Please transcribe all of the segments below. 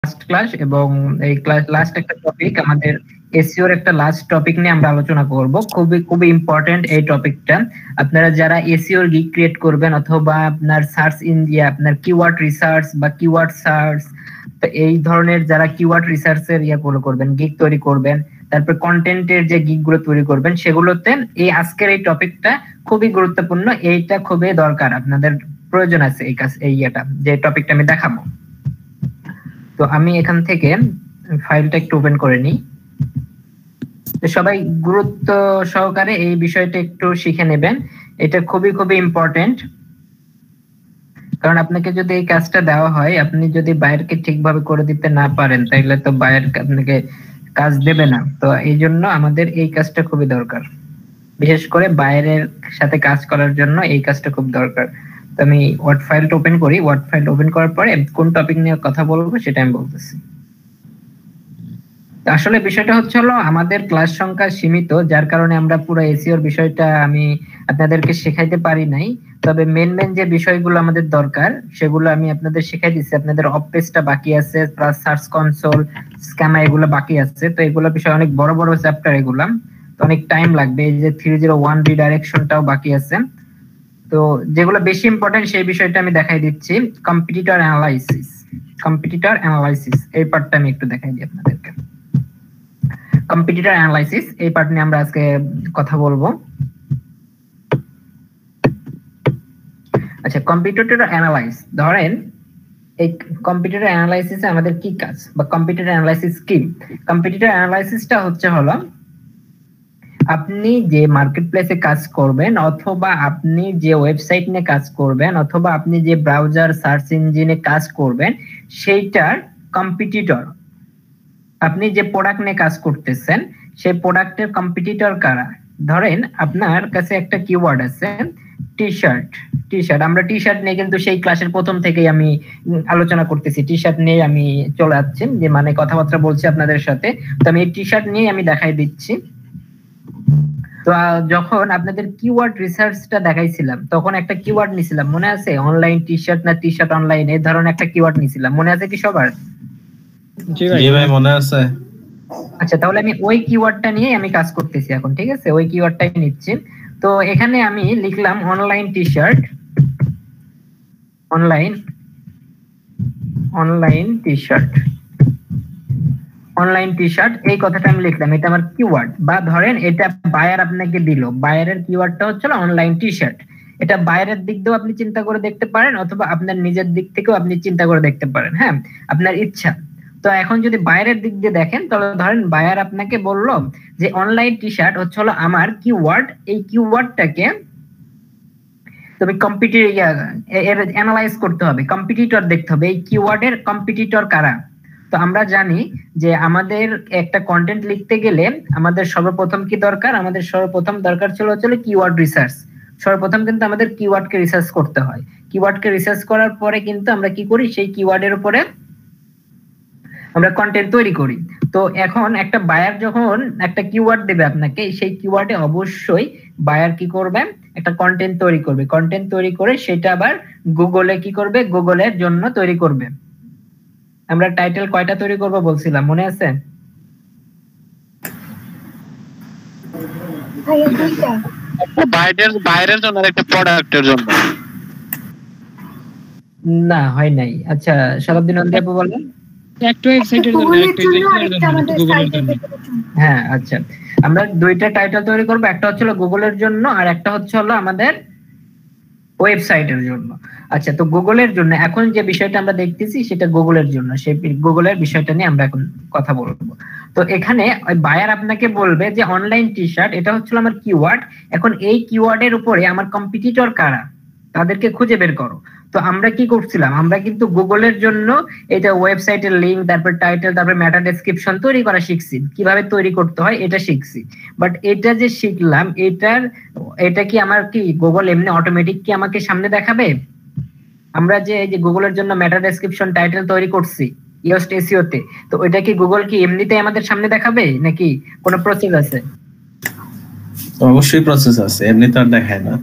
Last class এবং এই class last একটা টপিক আমাদের এসইও এর একটা লাস্ট টপিক নিয়ে আমরা আলোচনা করব। খুবই খুবই ইম্পর্টেন্ট এই টপিকটা। আপনারা যারা এসইও গিগ ক্রিয়েট করবেন অথবা আপনার সার্চ ইঞ্জিন আপনার কিওয়ার্ড রিসার্চ বা কিওয়ার্ড সার্চ এই ধরনের যারা কিওয়ার্ড রিসার্চের গুলো করবেন, গিগ তৈরি করবেন, তারপর কন্টেন্টের যে গিগ গুলো তৈরি করবেন সেগুলোতে এই আজকের এই টপিকটা খুবই গুরুত্বপূর্ণ। এইটা খুবই দরকার, আপনাদের প্রয়োজন আছে এই কাজ যে টপিকটা আমি দেখাবো। তো আমি এখান থেকে ফাইলটা একটু ওপেন করে নিই। সবাই গুরুত্ব সহকারে এই বিষয়টা একটু শিখে নেবেন, এটা খুবই খুবই ইম্পর্টেন্ট। কারণ আপনাকে যদি এই কাজটা দেওয়া হয়, আপনি যদি বায়ারকে ঠিকভাবে করে দিতে না পারেন তাহলে তো বায়ার আপনাকে কাজ দেবে না। তো এই জন্য আমাদের এই কাজটা খুবই দরকার, বিশেষ করে বায়ারের সাথে কাজ করার জন্য এই কাজটা খুব দরকার। তো আমি ওয়ার্ড ফাইলটা ওপেন করি। ওয়ার্ড ফাইল ওপেন করার পরে কোন টপিক নিয়ে কথা বলবো সেটা আমি বলতেছি। আসলে বিষয়টা হচ্ছে হলো আমাদের ক্লাস সংখ্যা সীমিত, যার কারণে আমরা পুরো এসইওর বিষয়টা আমি আপনাদেরকে শেখাইতে পারি নাই। তবে মেন যে বিষয়গুলো আমাদের দরকার সেগুলো আমি আপনাদের শেখাই দিচ্ছি। আপনাদের অফ পেজটা বাকি আছে, প্লাস সার্চ কনসোল, স্ক্যামা এগুলো বাকি আছে। তো এগুলো বিষয় অনেক বড় বড় চ্যাপ্টার, এগুলা তো অনেক টাইম লাগবে। এই যে 301 রিডাইরেকশনটাও বাকি আছে। তো যেগুলো বেশি ইম্পর্টেন্ট সেই বিষয়টা আমি দেখাই দিচ্ছি। কম্পিটিটর অ্যানালাইসিস এই পার্টটা আমি একটু দেখাই দিই আপনাদেরকে। কম্পিটিটর অ্যানালাইসিস এই পার্ট নিয়ে আমরা আজকে কথা বলবো। আচ্ছা, কম্পিটিটর অ্যানালাইজ, ধরেন এই কম্পিটিটর অ্যানালাইসিসে আমাদের কি কাজ বা কম্পিটিটর অ্যানালাইসিস কি? কম্পিটিটর অ্যানালাইসিসটা হচ্ছে হলো আপনি যে মার্কেট প্লেসে কাজ করবেন অথবা আপনি যে ওয়েবসাইট নিয়ে কাজ করবেন অথবা আপনি যে ব্রাউজার সার্চ ইঞ্জিনে কাজ করবেন সেইটার কম্পিটিটর, আপনি যে প্রোডাক্ট নিয়ে কাজ করতেছেন সেই প্রোডাক্টের কম্পিটিটর কারা। ধরেন আপনার কাছে একটা কিওয়ার্ড আছে টি শার্ট। আমরা টি শার্ট নিয়ে কিন্তু সেই ক্লাসের প্রথম থেকেই আমি আলোচনা করতেছি, টি শার্ট নিয়ে আমি চলে যাচ্ছি, যে মানে কথাবার্তা বলছি আপনাদের সাথে। তো আমি এই টি শার্ট নিয়ে আমি দেখাই দিচ্ছি। তো যখন আপনাদের কিওয়ার্ড রিসার্চটা দেখাইছিলাম তখন একটা কিওয়ার্ড নিছিলাম, মনে আছে? অনলাইন টি শার্ট না টি শার্ট অনলাইন, এই ধরনের একটা কিওয়ার্ড নিছিলাম, মনে আছে কি সবার? জি ভাই মনে আছে। আচ্ছা, তাহলে আমি ওই কিওয়ার্ডটা নিয়ে আমি কাজ করতেছি এখন, ঠিক আছে? ওই কিওয়ার্ডটাই নিচ্ছি। তো এখানে আমি লিখলাম online T-shirt, online T-shirt এই কথাটা আমি লিখলাম, এটা আমার কিওয়ার্ড। বা ধরেন এটা বায়ার আপনাকে দিল, বায়ারের কিওয়ার্ডটা হচ্ছে অনলাইন টি শার্ট। এটা বায়ারের দিক দিয়েও আপনি চিন্তা করে দেখতে পারেন অথবা আপনার নিজের দিক থেকেও আপনি চিন্তা করে দেখতে পারেন, হ্যাঁ, আপনার ইচ্ছা। তো এখন যদি বায়ারের দিক দিয়ে দেখেন তাহলে ধরেন বায়ার আপনাকে বললো যে অনলাইন টি শার্ট হচ্ছে হলো আমার কিওয়ার্ড, এই কিওয়ার্ডটাকে তুমি অ্যানালাইজ করতে হবে, কম্পিটিটর দেখতে হবে, এই কিওয়ার্ডের কম্পিটিটর কারা। তো আমরা জানি যে আমাদের একটা কন্টেন্ট লিখতে গেলে আমাদের সর্বপ্রথম কি দরকার? আমাদের সর্বপ্রথম দরকার ছিল কিওয়ার্ড রিসার্চ। সর্বপ্রথম কিন্তু আমাদের কিওয়ার্ডকে রিসার্চ করতে হয়। কিওয়ার্ডকে রিসার্চ করার পরে কিন্তু আমরা কি করি, সেই কিওয়ার্ডের উপরে আমরা কন্টেন্ট তৈরি করি। তো এখন একটা বায়ার যখন একটা কিওয়ার্ড দেবে আপনাকে, সেই কিওয়ার্ডে অবশ্যই বায়ার কি করবে, একটা কন্টেন্ট তৈরি করবে। কন্টেন্ট তৈরি করে সেটা আবার গুগলে কি করবে, গুগলের জন্য তৈরি করবে। আমরা টাইটেল কয়টা তৈরি করব বলছিলাম, মনে আছে? বাইরের জন্য আর একটা প্রোডাক্টের জন্য। না, হয় নাই। আচ্ছা, শতাব্দী নন্দী আপু বলেন। একটা ওয়েবসাইটের জন্য, একটা গুগলের জন্য। হ্যাঁ, আচ্ছা, আমরা দুইটা টাইটেল তৈরি করব, একটা হচ্ছে গুগলের জন্য আর একটা হচ্ছে হলো আমাদের ওয়েবসাইটের জন্য। আচ্ছা, তো গুগলের জন্য এখন যে বিষয়টা আমরা দেখতেছি সেটা গুগলের জন্য, সেই গুগলের বিষয়টা নিয়ে আমরা এখন কথা বলবো। তো এখানে বায়ার আপনাকে বলবে যে অনলাইন টি শার্ট এটা হচ্ছে আমার কিওয়ার্ড, এখন এই কিওয়ার্ডের উপরে আমার কম্পিটিটর কারা তাদেরকে খুঁজে বের করো। তো আমরা কি করছিলাম, আমরা কিন্তু গুগলের জন্য এটা ওয়েবসাইটের লিংক, তারপর টাইটেল, তারপর মেটা ডেসক্রিপশন তৈরি করা শিখছি, কিভাবে তৈরি করতে হয় এটা শিখছি। বাট এটা যে শিখলাম এটা কি আমার কি গুগল এমনি অটোমেটিক কি আমাকে সামনে দেখাবে? আমরা যে গুগলের জন্য মেটা ডেসক্রিপশন টাইটেল তৈরি করছি ইয়োস্ট এসইও তে, তো ওইটা কি গুগল কি এমনিতে আমাদের সামনে দেখাবে নাকি কোনো প্রসেস আছে? অবশ্যই প্রসেস আছে, এমনি তো আর দেখায় না।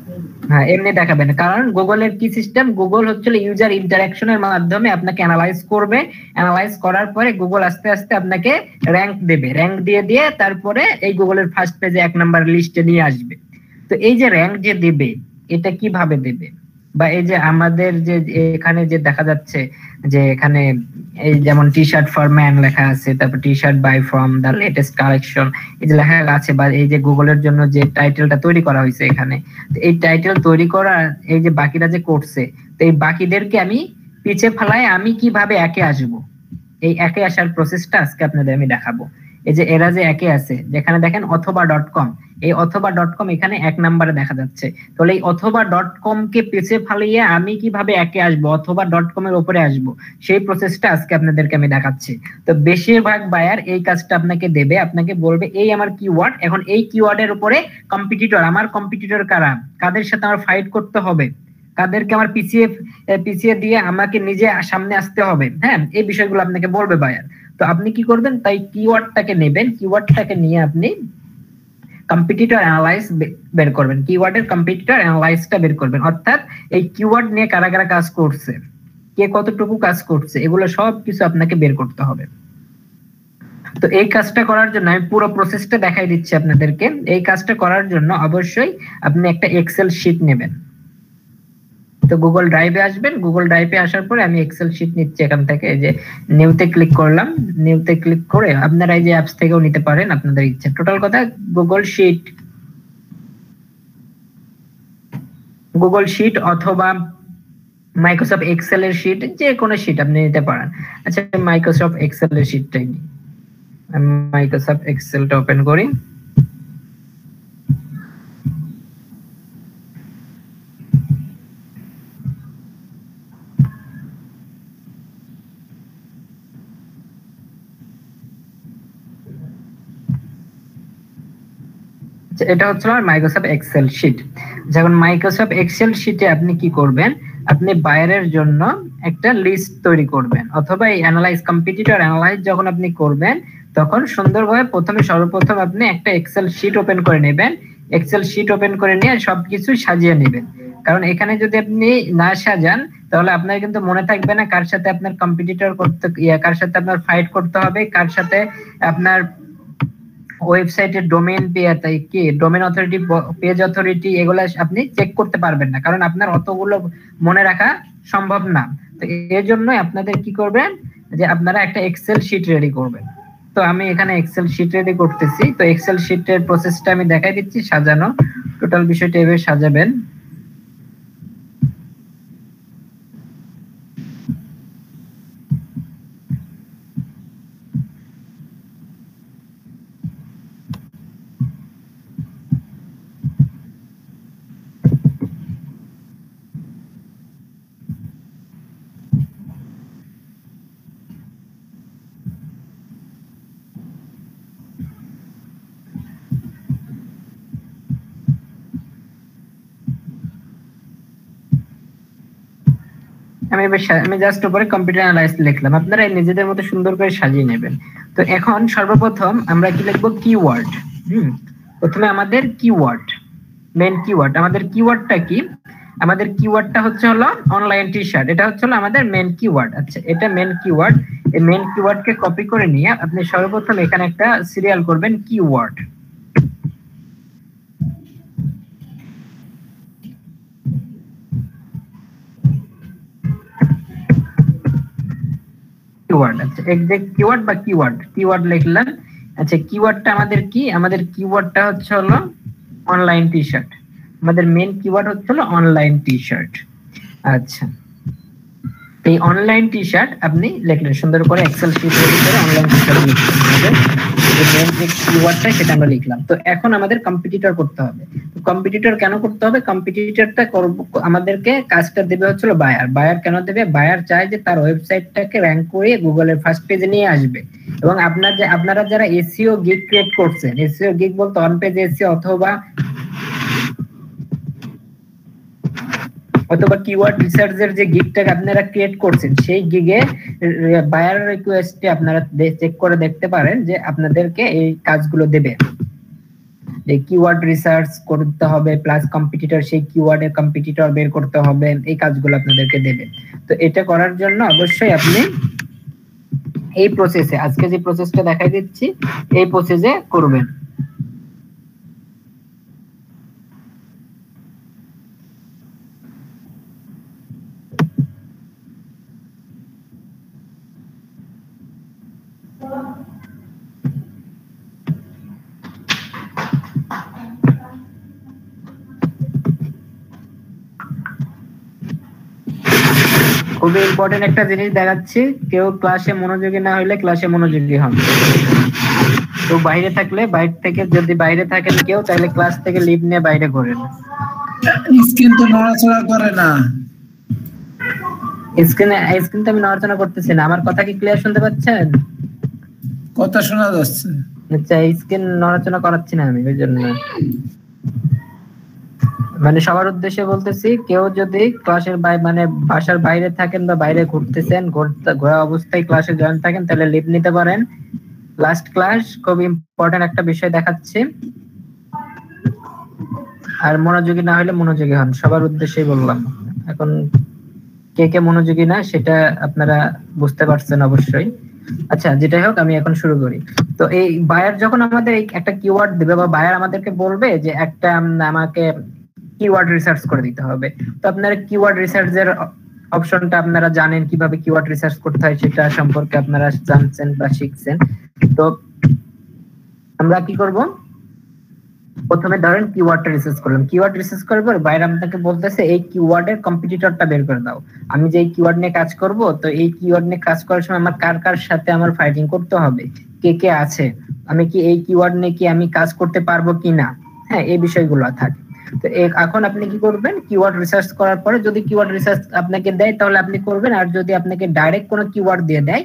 হ্যাঁ এমনি দেখাবে না, কারণ গুগলের কি সিস্টেম, গুগল হচ্ছে ইউজার ইন্টারঅ্যাকশনের মাধ্যমে আপনাকে অ্যানালাইজ করবে, অ্যানালাইজ করার পরে গুগল আস্তে আস্তে আপনাকে র্যাঙ্ক দেবে, র্যাঙ্ক দিয়ে দিয়ে তারপরে এই গুগলের ফার্স্ট পেজে 1 নাম্বার লিস্টে নিয়ে আসবে। তো এই যে র্যাঙ্ক যে দেবে এটা কিভাবে দেবে, বা এই যে আমাদের যে এখানে যে দেখা যাচ্ছে যে এখানে এই যেমন টি শার্ট ফর ম্যান লেখা আছে, তারপর T-shirt buy from the latest collection এই যে লেখা আছে, বা এই যে গুগলের জন্য যে টাইটেলটা তৈরি করা হয়েছে এখানে, এই টাইটেল তৈরি করা এই যে বাকিরা যে করছে, তো এই বাকিদেরকে আমি পিছে ফেলায় আমি কিভাবে একে আসব, এই একে আসার প্রসেসটা আজকে আপনাদের আমি দেখাবো। এই যে এরা যে একে আছে, যেখানে দেখেন অথবা .com, এই অথবা .com এখানে 1 নম্বরে দেখা যাচ্ছে, তাহলে এই অথবা .com কে পিছে ফালিয়ে আমি কিভাবে একে আসবো, অথবা .com এর উপরে আসবো, সেই প্রসেসটা আজকে আপনাদেরকে আমি দেখাচ্ছি। তো বেশিরভাগ বায়ার এই কাজটা আপনাকে দেবে, আপনাকে বলবে এই আমার কিওয়ার্ড, এখন এই কিওয়ার্ডের উপরে কম্পিটিটর, আমার কম্পিটিটর কারা, কাদের সাথে আমার ফাইট করতে হবে, কাদেরকে আমার পিছিয়ে দিয়ে আমাকে নিজে সামনে আসতে হবে, হ্যাঁ এই বিষয়গুলো আপনাকে বলবে বায়ার। তো আপনি কি করবেন, তাই কিওয়ার্ডটাকে নেবেন, কিওয়ার্ডটাকে নিয়ে আপনি কম্পিটিটর অ্যানালাইজ বের করবেন, কিওয়ার্ডের কম্পিটিটর অ্যানালাইজটা বের করবেন, অর্থাৎ এই কিওয়ার্ড নিয়ে কারা কারা কাজ করছে, কে কতটুকু কাজ করছে, এগুলো সব কিছু আপনাকে বের করতে হবে। তো এই কাজটা করার জন্য আমি পুরো প্রসেসটা দেখাই দিচ্ছি আপনাদেরকে। এই কাজটা করার জন্য অবশ্যই আপনি একটা এক্সেল শিট নেবেন। তো গুগল ড্রাইভে আসবেন, গুগল ড্রাইভে আসার পরে আমি এক্সেল শিট নিচ্ছি এখান থেকে, এই যে নিউতে ক্লিক করলাম, নিউতে ক্লিক করে আপনারা এই যে অ্যাপস থেকেও নিতে পারেন আপনাদের ইচ্ছা। টোটাল কথা গুগল শিট অথবা মাইক্রোসফট এক্সেল এর শিট, যে কোনো শিট আপনি নিতে পারেন। আচ্ছা মাইক্রোসফট এক্সেল এর শিটটাই নিই, আমি মাইক্রোসফট এক্সেলটা ওপেন করি। এটা হচ্ছে মাইক্রোসফট এক্সেল শিট। যখন মাইক্রোসফট এক্সেল শিটে আপনি কি করবেন, আপনি বায়ারের জন্য একটা লিস্ট তৈরি করবেন, অথবা এই অ্যানালাইজ কম্পিটিটর অ্যানালাইজ যখন আপনি করবেন তখন সুন্দরভাবে সর্বপ্রথম আপনি একটা এক্সেল শিট ওপেন করে নেবেন, এক্সেল শিট ওপেন করে নিয়ে সবকিছু সাজিয়ে নেবেন। কারণ এখানে যদি আপনি না সাজান তাহলে আপনার কিন্তু মনে থাকবে না কার সাথে আপনার কম্পিটিটর করতে, কার সাথে আপনার ফাইট করতে হবে, কার সাথে আপনার ওয়েবসাইটের ডোমেইন কি ডোমেইন অথরিটি, পেজ অথরিটি, এগুলো আপনি চেক করতে পারবেন না, কারণ আপনার অতগুলো মনে রাখা সম্ভব না। তো এর জন্য আপনাদের কি করবেন, যে আপনারা একটা এক্সেল শিট রেডি করবেন। তো আমি এখানে এক্সেল শিট রেডি করতেছি। তো এক্সেল শিটের প্রসেসটা আমি দেখাই দিচ্ছি, সাজানো টোটাল বিষয়টা এভাবে সাজাবেন। আমি জাস্ট উপরে কম্পিউটার অ্যানালাইজ লিখলাম, আপনারা নিজেদের মতো সুন্দর করে সাজিয়ে নেবেন। তো এখন সর্বপ্রথম আমরা কি লিখবো, কিওয়ার্ড। প্রথমে আমাদের কিওয়ার্ড, মেন কিওয়ার্ড, আমাদের কিওয়ার্ডটা কি, আমাদের কিওয়ার্ডটা হচ্ছে হলো অনলাইন টি শার্ট, এটা হচ্ছে হলো আমাদের মেন কিওয়ার্ড। আচ্ছা এটা মেন কিওয়ার্ড, এই মেন কিওয়ার্ডকে কপি করে নিয়ে আপনি সর্বপ্রথম এখানে একটা সিরিয়াল করবেন কিওয়ার্ড। কিওয়ার্ড, আচ্ছা এক্সাক্ট কিওয়ার্ড বা কিওয়ার্ড লিখলাম। আচ্ছা কিওয়ার্ডটা আমাদের কি, আমাদের কিওয়ার্ডটা হচ্ছে হলো অনলাইন টি শার্ট, আমাদের মেন কিওয়ার্ড হচ্ছে হলো অনলাইন টি শার্ট। আচ্ছা এই অনলাইন টি শার্ট আপনি লিখলেন সুন্দর করে, এক্সেল শিট রেডি করে অনলাইন টি শার্ট লিখলেন, আমাদের মেন যে কিওয়ার্ডটা সেটা আমরা লিখলাম। তো এখন আমাদের কম্পিটিটর করতে হবে। তো কম্পিটিটর কেন করতে হবে, কম্পিটিটরটা আমাদেরকে কাজটা দেবে হচ্ছে বায়ার কেন দেবে, বায়ার চায় যে তার ওয়েবসাইটটাকে র‍্যাঙ্ক করে গুগলের ফার্স্ট পেজে নিয়ে আসবে। এবং আপনারা যারা এসইও গিগ ক্রিয়েট করছেন, এসইও গিগ বলতে অন পেজ এসইও অথবা কিওয়ার্ড রিসার্চের যে গিগটা আপনারা ক্রিয়েট করছেন, সেই গিগে বায়ার রিকোয়েস্টে আপনারা চেক করে দেখতে পারেন যে আপনাদেরকে এই কাজগুলো দেবে। যে কিওয়ার্ড রিসার্চ করতে হবে প্লাস কম্পিটিটর, সেই কিওয়ার্ডের কম্পিটিটর বের করতে হবে, এই কাজগুলো আপনাদেরকে দেবে। তো এটা করার জন্য অবশ্যই আপনি এই প্রসেসে, আজকে যে প্রসেসটা দেখাই দিচ্ছি এই প্রসেসে করবেন। খুবই ইম্পর্টেন্ট একটা জিনিস দেখাচ্ছি, কেউ ক্লাসে মনোযোগী না হইলে ক্লাসে মনোযোগী হন। তো বাইরে থাকলে, বাইরে থেকে যদি বাইরে থাকেন কেউ, তাহলে ক্লাস থেকে লিভ নিয়ে বাইরে করেন। স্ক্রিন তো নড়াচড়া করে না, স্ক্রিন তো আমি নড়াচড়া করতেছি না। আমার কথা কি ক্লিয়ার শুনতে পাচ্ছেন? কথা শোনা যাচ্ছে। আচ্ছা, স্ক্রিন নড়াচড়া করাচ্ছি না আমি, ওই জন্য। মানে সবার উদ্দেশ্যে বলতেছি, কেউ যদি ক্লাসের মানে বাসার বাইরে থাকেন বা বাইরে ঘুরতেছেন, ঘোরা অবস্থায় ক্লাসে জয়েন থাকেন, তাহলে লিভ নিতে পারেন। লাস্ট ক্লাস, খুব ইম্পর্টেন্ট একটা বিষয় দেখাচ্ছি, আর মনোযোগী না হলে মনোযোগী হন, সবার উদ্দেশ্যেই বললাম। এখন কে কে মনোযোগী না সেটা আপনারা বুঝতে পারছেন অবশ্যই। আচ্ছা, যেটাই হোক, আমি এখন শুরু করি। তো এই বায়ার যখন আমাদের একটা কিওয়ার্ড দিবে, বা বায়ার আমাদেরকে বলবে যে একটা আমাকে কিওয়ার্ড রিসার্চ করে দিতে হবে, তো আপনারা কিওয়ার্ড রিসার্চের অপশনটা আপনারা জানেন, কিভাবে কিওয়ার্ড রিসার্চ করতে হয় সেটা সম্পর্কে আপনারা জানছেন বা শিখছেন। তো আমরা কি করব, প্রথমে ধরেন কিওয়ার্ডটা রিসার্চ করলাম, কিওয়ার্ড রিসার্চ করার পর বাইরে আপনাকে বলতেছে এই কিওয়ার্ডের কম্পিটিটরটা বের করে দাও। আমি যে কিওয়ার্ড নিয়ে কাজ করব, তো এই কিওয়ার্ড নিয়ে কাজ করার সময় আমার কার কার সাথে আমার ফাইটিং করতে হবে, কে কে আছে, আমি কি এই কিওয়ার্ড নিয়ে কি আমি কাজ করতে পারবো কিনা, হ্যাঁ, এই বিষয়গুলো থাকে। তো এখন আপনি কি করবেন, কিওয়ার্ড রিসার্চ করার পরে যদি কিওয়ার্ড রিসার্চ আপনাকে দেয় তাহলে আপনি করবেন, আর যদি আপনাকে ডাইরেক্ট কোনো কিওয়ার্ড দিয়ে দেয়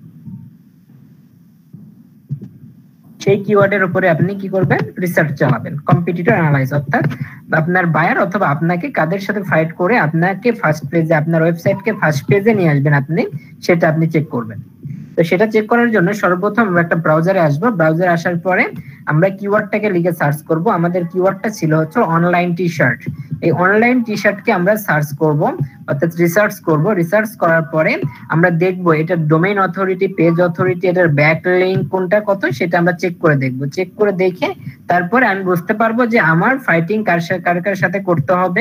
সেই কিওয়ার্ডের উপরে আপনি কি করবেন, রিসার্চ চালাবেন, কম্পিটিটর অ্যানালাইজ। অর্থাৎ আপনার বায়ার অথবা আপনাকে কাদের সাথে ফাইট করে আপনাকে ফার্স্ট পেজে, আপনার ওয়েবসাইটকে ফার্স্ট পেজে নিয়ে আসবেন আপনি, সেটা আপনি চেক করবেন। তো সেটা চেক করার জন্য সর্বপ্রথম আমরা একটা ব্রাউজারে আসবো। ব্রাউজারে আসার পরে আমরা কিওয়ার্ডটাকে লিখে সার্চ করব। আমাদের কিওয়ার্ডটা ছিল হচ্ছে অনলাইন টি শার্ট। এই অনলাইন টি শার্টকে আমরা সার্চ করব, অর্থাৎ রিসার্চ করব। রিসার্চ করার পরে আমরা দেখব এটার ডোমেইন অথরিটি, পেজ অথরিটি, এটার ব্যাকলিংক কোনটা কত, সেটা আমরা চেক করে দেখব। চেক করে দেখে তারপরে আমি বুঝতে পারবো যে আমার ফাইটিং কার সাথে করতে হবে।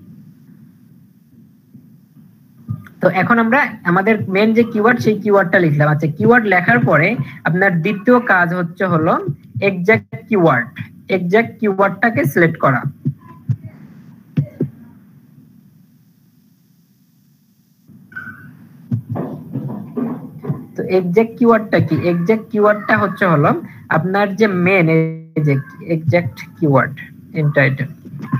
তো এখন আমরা আমাদের মেন যে কিওয়ার্ড, সেই কিওয়ার্ডটা লিখলাম। আচ্ছা, কিওয়ার্ড লেখার পরে আপনার দ্বিতীয় কাজ হলো এক্সাক্ট কিওয়ার্ড। এক্সাক্ট কিওয়ার্ডটাকে সিলেক্ট করা। তো এক্সাক্ট কিওয়ার্ডটা কি? এক্সাক্ট কিওয়ার্ডটা হলো আপনার যে main exact keyword in title.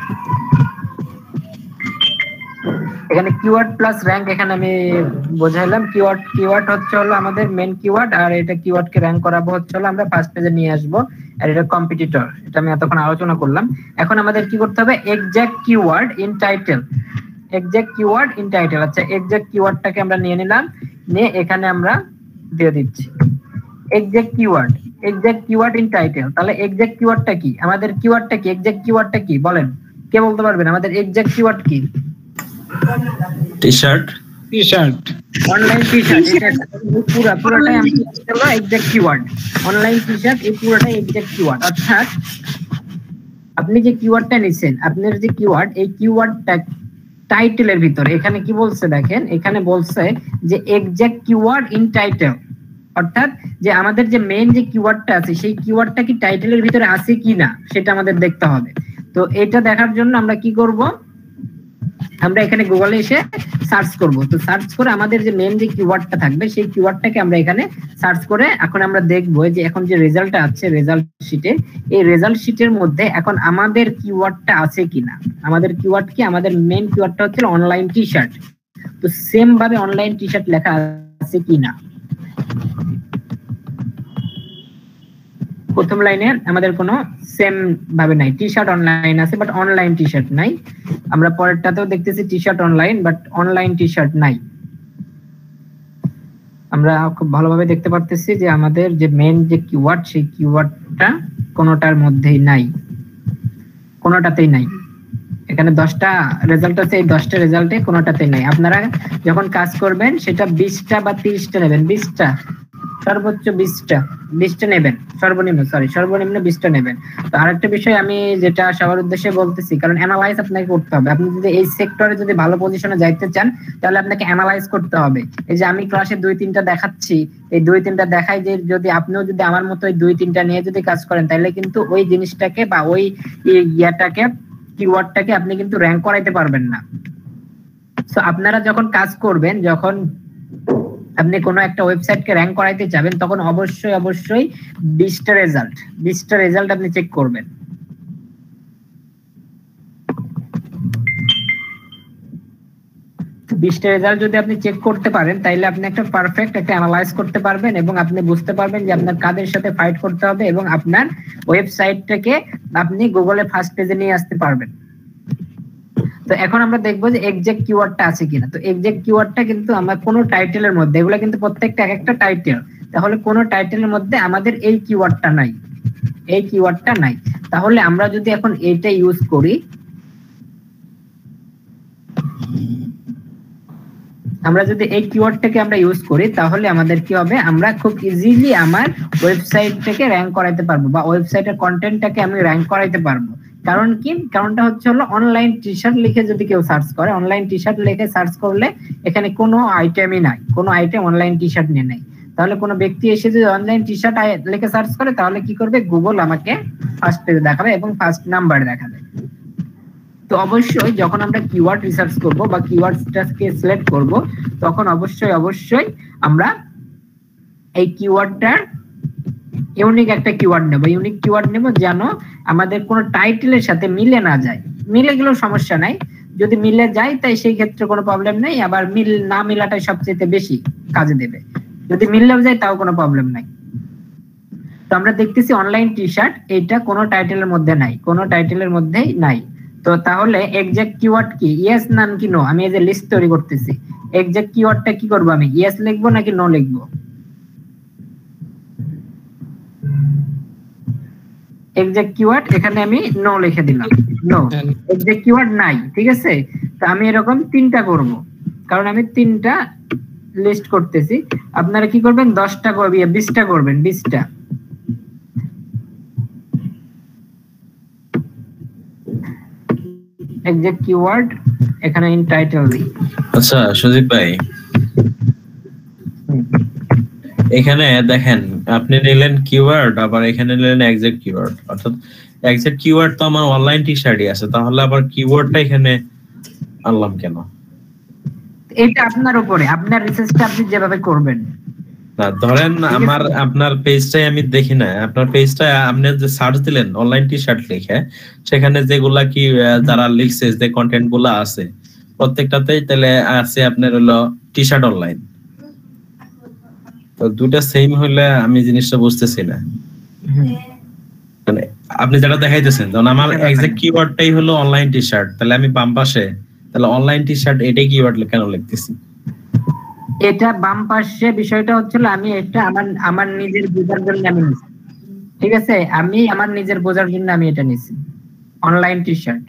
এখানে কিওয়ার্ড প্লাস র‍্যাঙ্ক, এখানে আমি বোঝাইলাম। কিওয়ার্ড হলো আমাদের মেন কিওয়ার্ড, আর এটা কিওয়ার্ডকে র‍্যাঙ্ক করাবো হলো আমরা ফার্স্ট পেজে নিয়ে আসবো। আর এটা কম্পিটিটর, এটা আমি এতক্ষণ আলোচনা করলাম। এখন আমাদের কি করতে হবে, exact keyword in title. Exact keyword in title. আচ্ছা, এক্সাক্ট কিওয়ার্ডটাকে আমরা নিয়ে নিলাম, নিয়ে এখানে আমরা দিয়ে দিচ্ছি এক্সাক্ট কিওয়ার্ড ইন টাইটেল। তাহলে এক্সাক্ট কিওয়ার্ডটা কি? আমাদের কিওয়ার্ডটা কি? এক্সাক্ট কিওয়ার্ডটা কি বলেন, কে বলতে পারবেন আমাদের এক্সাক্ট কিওয়ার্ড কি? টি-শার্ট। Online T-shirt. এটা পুরোটাই আমি হলো এক্সাক্ট কিওয়ার্ড। অনলাইন টি-শার্ট, এই পুরোটাই এক্সাক্ট কিওয়ার্ড। অর্থাৎ আপনি যে কিওয়ার্ডটা নিছেন, আপনার যে কিওয়ার্ড, এই কিওয়ার্ডটা টাইটেলের ভিতরে এখানে কি বলছে দেখেন, এখানে বলছে যে এক্সাক্ট কিওয়ার্ড ইন টাইটেল। অর্থাৎ যে আমাদের যে মেইন যে কিওয়ার্ডটা আছে, সেই কিওয়ার্ডটা কি টাইটেলের ভিতরে আছে কিনা সেটা আমাদের দেখতে হবে। তো এটা দেখার জন্য আমরা কি করব, আমরা এখানে গুগলে এসে সার্চ করব। তো সার্চ করে আমাদের যে মেইন যে কিওয়ার্ডটা থাকবে, সেই কিওয়ার্ডটাকে আমরা এখানে সার্চ করে এখন আমরা দেখব যে এখন যে রেজাল্টটা আছে রেজাল্ট শিটে, এই রেজাল্ট শিটের মধ্যে এখন আমাদের কিওয়ার্ডটা আছে কিনা। আমাদের কিওয়ার্ড কি? আমাদের মেইন কিওয়ার্ডটা হচ্ছে অনলাইন টি শার্ট। তো সেম ভাবে অনলাইন টি শার্ট লেখা আছে কিনা। প্রথম লাইনে আমাদের কোনো সেম ভাবে নাই, টি শার্ট অনলাইন আছে বাট অনলাইন টি শার্ট নাই। আমরা পরেরটাতেও দেখতেছি T-shirt online but online T-shirt নাই। আমরা খুব ভালোভাবে দেখতে পারতেছি যে আমাদের যে মেন যে কিওয়ার্ড, সেই কিওয়ার্ডটা কোনোটার মধ্যেই নাই। কোনোটাতেই নাই। এখানে 10টা রেজাল্ট আছে, এই 10টা রেজাল্টে কোনোটাতেই নাই। আপনারা যখন কাজ করবেন সেটা 20টা বা 30টা নেবেন, 20টা সর্বোচ্চ 20টা নেবেন, সর্বনিম্ন 20টা নেবেন। তো আরেকটা বিষয় আমি যেটা সবার উদ্দেশ্যে বলতেছি, কারণ অ্যানালাইজ আপনাকে করতে হবে। আপনি যদি এই সেক্টরে যদি ভালো পজিশনে যাইতে চান তাহলে আপনাকে অ্যানালাইজ করতে হবে। এই যে আমি ক্লাসে 2-3টা দেখাচ্ছি, এই 2-3টা দেখাই যে যদি আপনিও যদি আমার মতো এই 2-3টা নিয়ে যদি কাজ করেন তাহলে কিন্তু ওই জিনিসটাকে বা ওই ইয়াটাকে কিওয়ার্ডটাকে আপনি কিন্তু র‍্যাঙ্ক করাইতে পারবেন না। সো আপনারা যখন কাজ করবেন, যখন আপনি কোনো একটা ওয়েবসাইটকে র‍্যাঙ্ক করাইতে যাবেন তখন অবশ্যই 20টা রেজাল্ট আপনি চেক করবেন। তো 20টা রেজাল্ট যদি আপনি চেক করতে পারেন তাহলে আপনি একটা পারফেক্ট একটা অ্যানালাইজ করতে পারবেন এবং আপনি বুঝতে পারবেন যে আপনার কাদের সাথে ফাইট করতে হবে এবং আপনার ওয়েবসাইটটাকে আপনি গুগলে ফার্স্ট পেজে নিয়ে আসতে পারবেন। তো এখন আমরা দেখবো যে এক্সাক্ট কিওয়ার্ডটা আছে কিনা। তো এক্সাক্ট কিওয়ার্ডটা কিন্তু আমার কোনো টাইটেলের মধ্যে, এগুলো কিন্তু প্রত্যেকটা একটা টাইটেল, তাহলে কোনো টাইটেলের মধ্যে আমাদের এই কিওয়ার্ডটা নাই। তাহলে আমরা যদি এখন এইটা ইউজ করি, আমরা যদি এই কিওয়ার্ডটাকে আমরা ইউজ করি তাহলে আমাদের কি হবে, আমরা খুব ইজিলি আমার ওয়েবসাইটটাকে র‍্যাঙ্ক করাইতে পারবো বা ওয়েবসাইটের কন্টেন্টটাকে আমি র‍্যাঙ্ক করাইতে পারবো। কারণ কি, কারণটা হচ্ছে হলো অনলাইন টি শার্ট লিখে যদি কেউ সার্চ করে, অনলাইন টি শার্ট লিখে সার্চ করলে এখানে কোনো আইটেমই নাই, কোনো আইটেম অনলাইন টি শার্ট নিয়ে নেই। তাহলে কোনো ব্যক্তি এসে যদি অনলাইন টি শার্ট লিখে সার্চ করে তাহলে কি করবে, গুগল আমাকে ফার্স্ট পেজে দেখাবে এবং ফার্স্ট নাম্বার দেখাবে। তো অবশ্যই যখন আমরা কিওয়ার্ড রিসার্চ করব বা কিওয়ার্ডটাকে সিলেক্ট করব তখন অবশ্যই আমরা এই কিওয়ার্ডটার ইউনিক একটা কিওয়ার্ড নেব যেন আমাদের কোনো টাইটেলের সাথে মিলে না যায়। মিলে গেলেও সমস্যা নাই, যদি মিলে যায় তাই সেই ক্ষেত্রে কোনো প্রবলেম নেই, আবার মিল না মিলাটাই সবচেয়ে বেশি কাজে দেবে। যদি মিললেও যায় তাও কোনো প্রবলেম নাই। তো আমরা দেখতেছি অনলাইন টি শার্ট, এইটা কোনো টাইটেলের মধ্যেই নাই। তো তাহলে এক্সাক্ট কিওয়ার্ড কি, ইয়েস নাম কি নো? আমি এই যে লিস্ট তৈরি করতেছি, এক্সাক্ট কিওয়ার্ডটা কি করব, আমি ইয়েস লিখবো নাকি নো লিখবো? এক্সাক্ট কিওয়ার্ড এখানে আমি নো লিখে দিলাম, নো। এক্সাক্ট কিওয়ার্ড নাই, ঠিক আছে। তো আমি এরকম 3টা করব, কারণ আমি 3টা লিস্ট করতেছি। আপনারা কি করবেন, 10টা করবেন, 20টা করবেন, 20টা। এক্সাক্ট কিওয়ার্ড এখানে ইন টাইটেল দিই। আচ্ছা সুজিত ভাই, এখানে দেখেন আপনি নিলেন কিওয়ার্ড, আবার এখানে নিলেন এক্সাক্ট কিওয়ার্ড। অর্থাৎ এক্সাক্ট কিওয়ার্ড তো আমার অনলাইন টি শার্টই আছে, তাহলে আবার কিওয়ার্ডটা এখানে আনলাম কেন? এটা আপনার উপরে, আপনার রিসার্চটা আপনি যেভাবে করবেন। না ধরেন আপনার পেজটাই আমি দেখি না, আপনার পেজটা আপনি যে সার্চ দিলেন অনলাইন টি শার্ট লিখে, সেখানে যেগুলা কি যারা লিখছে যে কন্টেন্ট গুলা আছে প্রত্যেকটাতেই তাহলে আছে আপনার হলো টি শার্ট অনলাইন। তো দুটো সেম হলে আমি জিনিসটা বুঝতেছি না। মানে আপনি যেটা দেখাইতেছেন, যখন আমার এক্সাক্ট কিওয়ার্ডটাই হলো অনলাইন টি শার্ট, তাহলে আমি বাম পাশে তাহলে অনলাইন টি শার্ট এটাই কিওয়ার্ড কেন লিখতেছি? এটা বাম পাশে বিষয়টা হচ্ছিল আমি এটা আমার নিজের বোঝার জন্য আমি নিছি, ঠিক আছে। আমি আমার নিজের বোঝার জন্য আমি এটা নিছি, অনলাইন টি শার্ট।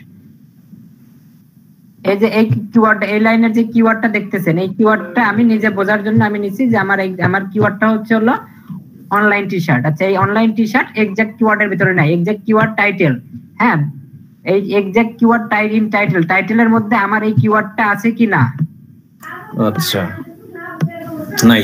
এই যে এই কিওয়ার্ড, এই লাইনের যে কিওয়ার্ডটা দেখতেছেন, এই কিওয়ার্ডটা আমি নিজে বোঝার জন্য আমি নিছি যে আমার কিওয়ার্ডটা হচ্ছে হলো অনলাইন টি শার্ট। আচ্ছা, এই অনলাইন টি শার্ট এক্সাক্ট কিওয়ার্ডের ভিতরে নাই, এক্সাক্ট কিওয়ার্ড টাইটেল। হ্যাঁ, এই এক্সাক্ট কিওয়ার্ড টাইটেলের মধ্যে আমার এই কিওয়ার্ডটা আছে কি না? আচ্ছা, নাই।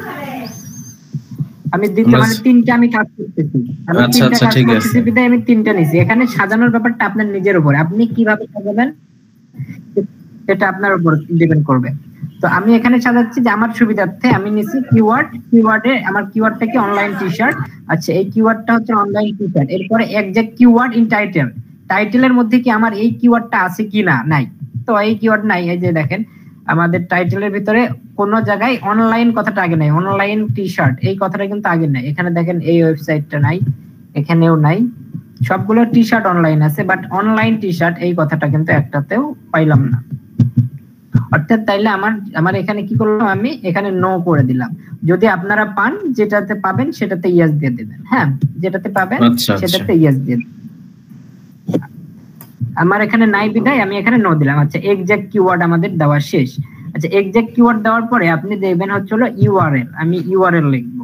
আমি দিতে মানে 3টা আমি কাজ করতেছি, আমি 3টা কাজ করতেছি বিধায় আমি 3টা নিছি। এখানে সাজানোর ব্যাপারটা আপনার নিজের উপর, আপনি কিভাবে সাজাবেন সেটা আপনার উপর ডিপেন্ড করবে। তো আমি এখানে সাজাচ্ছি যে আমার সুবিধার্থে আমি নিছি কিওয়ার্ডে আমার কিওয়ার্ডটা কি অনলাইন টি শার্ট। আচ্ছা, এই কিওয়ার্ডটা হচ্ছে অনলাইন টি শার্ট। এরপরে এক্সাক্ট কিওয়ার্ড ইন টাইটেলের মধ্যে কি আমার এই কিওয়ার্ডটা আছে কি না? নাই। তো এই কিওয়ার্ড নাই। এই যে দেখেন আমাদের টাইটেলের ভিতরে কোন জায়গায় অনলাইন কথাটা আগে নাই, অনলাইন টি শার্ট এই কথাটা কিন্তু আগে নাই। এখানে দেখেন এই ওয়েবসাইটটা নাই, এখানেও নাই, সবগুলো টি শার্ট অনলাইন আছে, বাট অনলাইন টি শার্ট এই কথাটা কিন্তু একটাতেও পাইলাম না। অর্থাৎ তাইলে আমার এখানে কি করলাম, আমি এখানে নো করে দিলাম। যদি আপনারা পান, যেটাতে পাবেন সেটাতে ইয়েস দিয়ে দেবেন। হ্যাঁ, যেটাতে পাবেন সেটাতে ইয়েস দিয়ে দেবেন। আমার এখানে নাই বিধায় আমি এখানে নো দিলাম। আচ্ছা, এক্সাক্ট কিওয়ার্ড আমাদের দেওয়া শেষ। আচ্ছা, এক্সাক্ট কিওয়ার্ড দেওয়ার পরে আপনি দেখবেন হচ্ছে হলো ইউআরএল। আমি ইউআরএল লিখবো,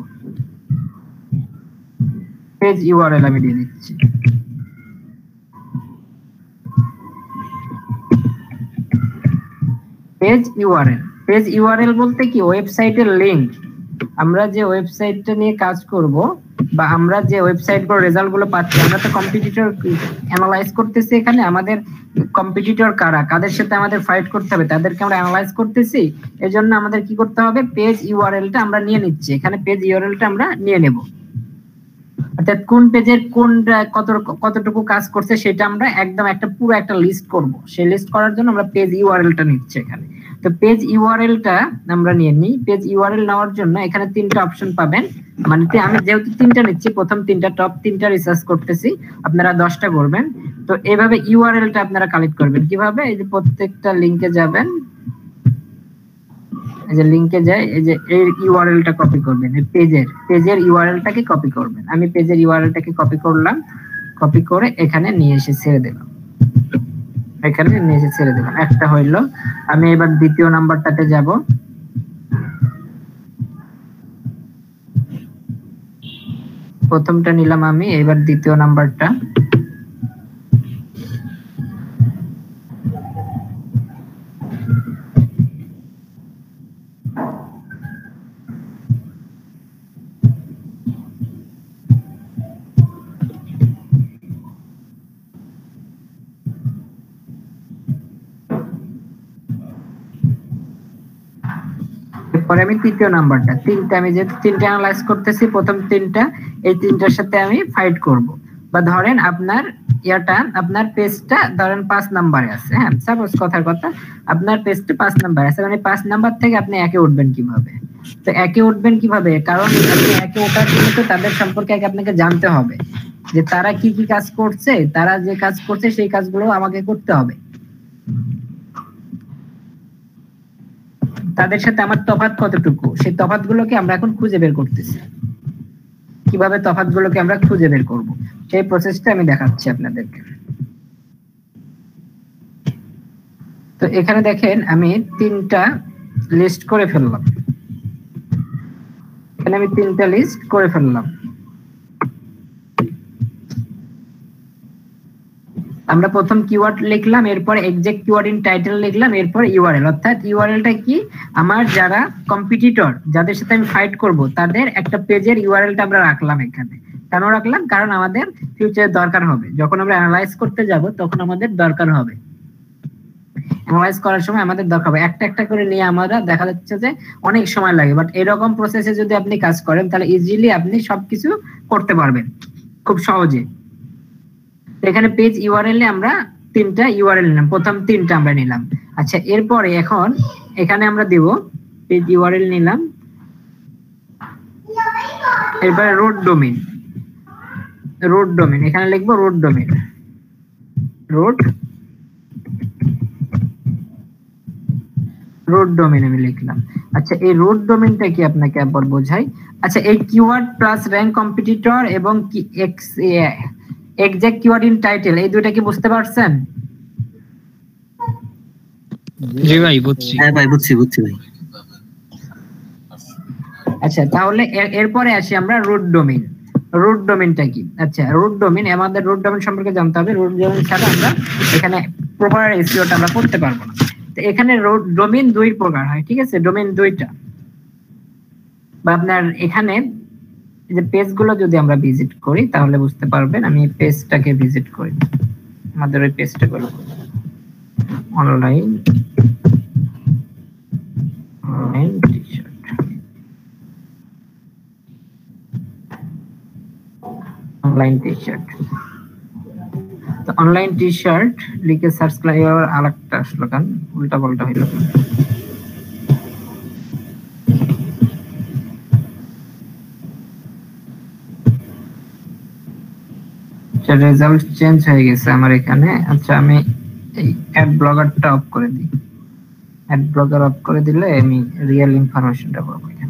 পেজ ইউআরএল আমি দিয়ে দিচ্ছি। পেজ ইউআরএল, পেজ ইউআরএল বলতে কি ওয়েবসাইটের লিংক। আমরা যে ওয়েবসাইটটা নিয়ে কাজ করব বা আমরা যে ওয়েবসাইট গুলো রেজাল্ট গুলো পাচ্ছি, আমরা তো কম্পিটিটর অ্যানালাইজ করতেছি। এখানে আমাদের কম্পিটিটর কারা, কাদের সাথে আমাদের ফাইট করতে হবে, তাদেরকে আমরা অ্যানালাইজ করতেছি। এজন্য আমাদের কি করতে হবে, পেজ ইউআরএলটা আমরা নিয়ে নিচ্ছি। এখানে পেজ ইউআরএলটা আমরা নিয়ে নেব, অর্থাৎ কোন পেজের কোন কতটুকু কাজ করছে সেটা আমরা একদম একটা পুরো একটা লিস্ট করব। সেই লিস্ট করার জন্য আমরা পেজ ইউআরএলটা নিচ্ছি এখানে। তো পেজ ইউআরএলটা আমরা নিয়ে নিই। পেজ ইউআরএল নেওয়ার জন্য এখানে তিনটা অপশন পাবেন। মানে আমি যেহেতু তিনটা নিচ্ছি, প্রথম তিনটা টপ তিনটা রিসার্চ করতেছি, আপনারা 10টা করবেন। তো এইভাবে ইউআরএলটা আপনারা কালেক্ট করবেন কিভাবে, এই যে প্রত্যেকটা লিংকে যাবেন, এই যে লিংকে যায়, এই যে এই ইউআরএলটা কপি করবেন, এই পেজের ইউআরএলটাকে কপি করবেন। আমি পেজের ইউআরএলটাকে কপি করলাম, কপি করে এখানে নিয়ে এসে ছেড়ে দিলাম, এখানে নিয়ে এসে ছেড়ে দিলাম। একটা হইলো। আমি এবার দ্বিতীয় নাম্বারটাতে যাব। প্রথমটা নিলাম আমি, এবার দ্বিতীয় নাম্বারটা। এরপরে আমি তৃতীয় নাম্বারটা, তিনটা আমি যেহেতু তিনটা অ্যানালাইজ করতেছি, প্রথম তিনটা, এই তিনটার সাথে আমি ফাইট করব। বা ধরেন আপনার আপনার পেজটা ধরেন 5 নম্বরে আছে, হ্যাঁ সাপোজ কথার কথা আপনার পেজটা 5 নম্বরে আছে, মানে 5 নাম্বার থেকে আপনি একে উঠবেন কিভাবে? তো একে উঠবেন কিভাবে, কারণ আপনি একে ওঠার জন্য তো তাদের সম্পর্কে আগে আপনাকে জানতে হবে যে তারা কি কি কাজ করছে, তারা যে কাজ করছে সেই কাজগুলো আমাকে করতে হবে। তাদের সাথে আমার তফাৎ কতটুকু, সেই তফাৎগুলোকে আমরা এখন খুঁজে বের করতেছি। কিভাবে তফাৎগুলোকে আমরা খুঁজে বের করব, সেই প্রসেসটা আমি দেখাচ্ছি আপনাদেরকে। তো এখানে দেখেন আমি তিনটা লিস্ট করে ফেললাম, এখানে আমি তিনটা লিস্ট করে ফেললাম। আমরা প্রথম কিওয়ার্ড লিখলাম, এরপর এক্সাক্ট কিওয়ার্ড ইন টাইটেল লিখলাম, এরপর ইউআরএল। অর্থাৎ ইউআরএলটা কি, আমার যারা কম্পিটিটর, যাদের সাথে আমি ফাইট করব, তাদের একটা পেজের ইউআরএলটা আমরা রাখলাম এখানে। কেন রাখলাম, কারণ আমাদের ফিউচারে দরকার হবে, যখন আমরা অ্যানালাইজ করতে যাব তখন আমাদের দরকার হবে। অ্যানালাইজ করার সময় আমাদের দরকার হবে, একটা একটা করে নিয়ে আমরা দেখা যাচ্ছে যে অনেক সময় লাগে। বাট এরকম প্রসেসে যদি আপনি কাজ করেন তাহলে ইজিলি আপনি সবকিছু করতে পারবেন খুব সহজে। এখানে পেজ ইউআরএল এ আমরা তিনটা ইউআরএল নিলাম, প্রথম তিনটা আমরা নিলাম। আচ্ছা, এরপরে এখন এখানে আমরা দেব পেজ ইউআরএল নিলাম, এরপরে রুট ডোমেইন এখানে লিখবো রুট ডোমেইন আমি লিখলাম। আচ্ছা, এই রুট ডোমেইনটা কি আপনাকে আবার বোঝাই। আচ্ছা, এই কিওয়ার্ড প্লাস র‍্যাঙ্ক কম্পিটিটর এবং কি এক্সাক্ট কিওয়ার্ড ইন টাইটেল, এই দুইটা কি বুঝতে পারছেন? জি ভাই বুঝছি। হ্যাঁ ভাই বুঝছি ভাই। আচ্ছা, তাহলে এরপরে আসি আমরা রুট ডোমেইনটা কি। আচ্ছা, রুট ডোমেইন, আমাদের রুট ডোমেইন সম্পর্কে জানতে হবে। রুট ডোমেইন ছাড়া আমরা এখানে প্রপার এসইওটা আমরা করতে পারবো না। তো এখানে রুট ডোমেইন দুই প্রকার হয়, ঠিক আছে, ডোমেইন দুইটা। বা আপনার এখানে যে পেজগুলো যদি আমরা ভিজিট করি তাহলে বুঝতে পারবেন। আমি পেজটাকে ভিজিট করি, আমাদের ওই পেজটা গুলো অনলাইন টি-শার্ট। তো অনলাইন টি-শার্ট লিখে সার্চ করলে আরেকটা আসলো, কারণ উল্টা পাল্টা হইল। রেজাল্ট চেঞ্জ হয়ে গেছে আমার এখানে। আচ্ছা, আমি এই অ্যাড ব্লগারটা অফ করে দিই। অ্যাড ব্লগার অফ করে দিলে আমি রিয়েল ইনফরমেশনটা পাবো এখানে।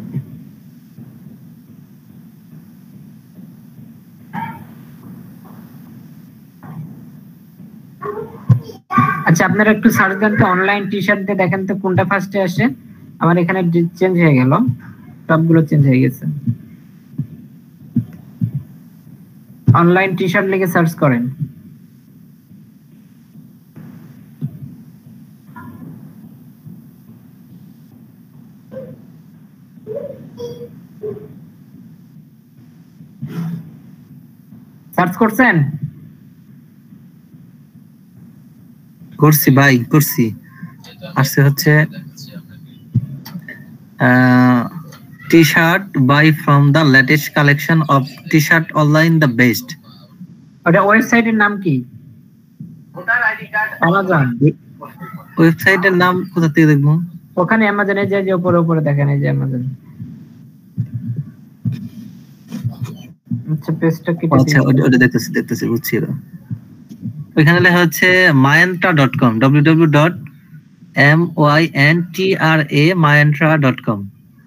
আচ্ছা আপনারা একটু সার্চ দেন তো অনলাইন টি শার্ট দিয়ে দেখেন তো কোনটা ফার্স্টে আসে। আমার এখানে চেঞ্জ হয়ে গেল, সবগুলো চেঞ্জ হয়ে গেছে। অনলাইন টি শার্ট লিখে সার্চ করেন। সার্চ করছেন? করছি ভাই, করছি। আসছে হচ্ছে T-shirt buy from the latest collection of T-shirt online the best. ওটা ওয়েবসাইটের নাম কি? অ্যামাজন। ওয়েবসাইটের নাম কোথা থেকে দেখবো? ওখানে অ্যামাজনে যে উপরে উপরে দেখেন, এই যে অ্যামাজন। আচ্ছা পেজটা কি? আচ্ছা ওটা দেখতেছি বুঝছি। ওইখানে লেখা হচ্ছে mayantra.com, www.myntra.com।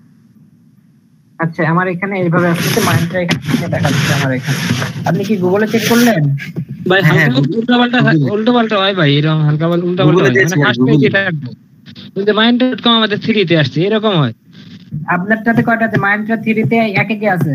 আচ্ছা আমার এখানে এইভাবে আসছে মাইন্ডটা, এখানে দেখাচ্ছে আমার এখানে। আপনি কি গুগলে চেক করলেন? ভাই হালকা উল্টো-পাল্টা হয় ভাই, এরকম হালকা উল্টো-পাল্টা হয়। মানে ফার্স্ট পেজ এটা একদম কিন্তু mayantra.com আমাদের 3 তে আসছে, এরকম হয়। আপনারটাতে কয়টা আছে? মাইন্ডটা 3 তে একে কি আছে?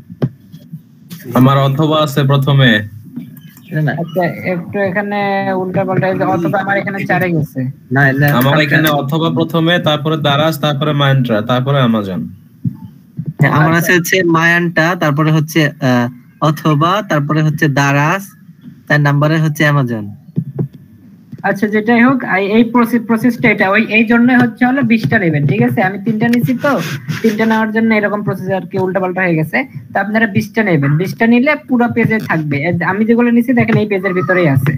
আমার অথবা আছে প্রথমে। আচ্ছা একটু এখানে উল্টাপাল্টা, অথবা আমার এখানে 4 এ গেছে। না আমার এখানে অথবা প্রথমে, তারপরে দারাজ, তারপরে মায়ান্ট্রা, তারপরে অ্যামাজন। আমার আছে হচ্ছে মায়ান্টা, তারপরে হচ্ছে অথবা, তারপরে হচ্ছে দারাজ, তার নাম্বারে হচ্ছে অ্যামাজন। আচ্ছা যেটাই হোক, এই প্রসেসটা এটা এই জন্য হচ্ছে হলো 20টা নেবেন, ঠিক আছে? আমি 3টা নিছি, তো 3টা নেওয়ার জন্য এরকম প্রসেস আর কি উল্টাপাল্টা হয়ে গেছে। তো আপনারা 20টা নেবেন, 20টা নিলে পুরো পেজে থাকবে। আমি যেগুলো নিছি দেখেন এই পেজের ভিতরেই আছে।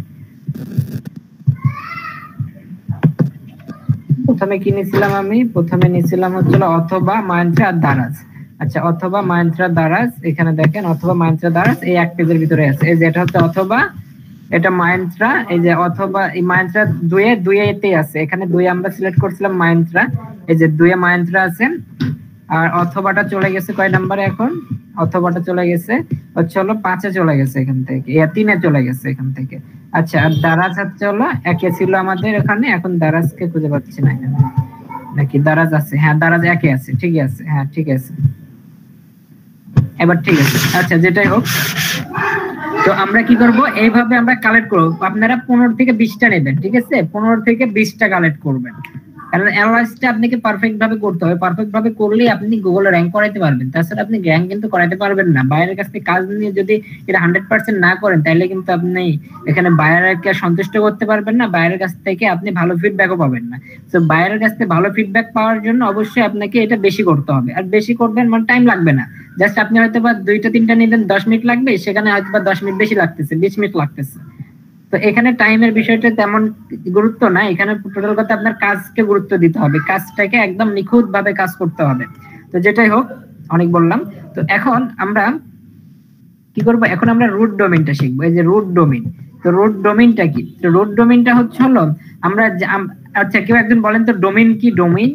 প্রথমে কি নিছিলাম? আমি প্রথমে নিছিলাম হচ্ছে অথবা, মায়ান্ট্রা আর দারাজ। আচ্ছা অথবা, মায়ান্ট্রা, দারাজ, এখানে দেখেন অথবা, মায়ান্ট্রা, দারাজ এই এক পেজের ভিতরে আছে। এই যে এটা হচ্ছে অথবা, এটা মায়ান্ট্রা, এই যে অথবা, এই মায়ান্ট্রা 2 এতেই আছে। এখানে 2 আমরা সিলেক্ট করছিলাম মায়ান্ট্রা, এই যে 2 মায়ান্ট্রা আছে। আর অথবাটা চলে গেছে কয় নম্বরে? এখন অথবাটা চলে গেছে হচ্ছে হলো 5 এ চলে গেছে এখান থেকে, 3 এ চলে গেছে এখান থেকে। আচ্ছা আর দারাজ হচ্ছে হলো 1 এ ছিল আমাদের এখানে, এখন দারাজকে খুঁজে পাচ্ছি না এখানে। নাকি দারাজ আছে? হ্যাঁ দারাজ 1 এ আছে, ঠিক আছে। হ্যাঁ ঠিক আছে, এবার ঠিক আছে। আচ্ছা যেটাই হোক, তো আমরা কি করব, এইভাবে আমরা কালেক্ট করব। আপনারা 15 থেকে 20টা নেবেন, ঠিক আছে? 15 থেকে 20টা কালেক্ট করবেন, কারণ অ্যানালাইসিসটা আপনাকে পারফেক্ট ভাবে করতে হবে। পারফেক্ট ভাবে করলেই আপনি গুগলে র‍্যাঙ্ক করাইতে পারবেন। তাছাড়া আপনি র‍্যাঙ্ক কিন্তু করাইতে পারবেন না। বাইরের কাছ থেকে কাজ নিয়ে যদি এটা 100% না করেন, তাহলে কিন্তু আপনি এখানে বাইরেরকে সন্তুষ্ট করতে পারবেন না। বাইরের কাছ থেকে আপনি ভালো ফিডব্যাকও পাবেন না। তো বাইরের কাছ থেকে ভালো ফিডব্যাক পাওয়ার জন্য অবশ্যই আপনাকে এটা বেশি করতে হবে। আর বেশি করবেন মানে টাইম লাগবে না। জাস্ট আপনি হয়তো বা 2টা 3টা নিলেন, 10 মিনিট লাগবে, সেখানে হয়তো বা 10 মিনিট বেশি লাগতেছে, 20 মিনিট লাগতেছে। তো এখানে টাইমের বিষয়টা তেমন গুরুত্ব না। এখানে টোটাল কথা আপনার কাজকে গুরুত্ব দিতে হবে, কাজটাকে একদম নিখুঁত ভাবে কাজ করতে হবে। তো যেটাই হোক, অনেক বললাম। তো এখন আমরা কি করব? এখন আমরা রুট ডোমেইনটা শিখবো। এই যে রুট ডোমেইন, তো রুট ডোমেইনটা কি? তো রুট ডোমেইনটা হচ্ছে হলো আমরা, আচ্ছা কেউ একজন বলেন তো ডোমেইন কি? ডোমেইন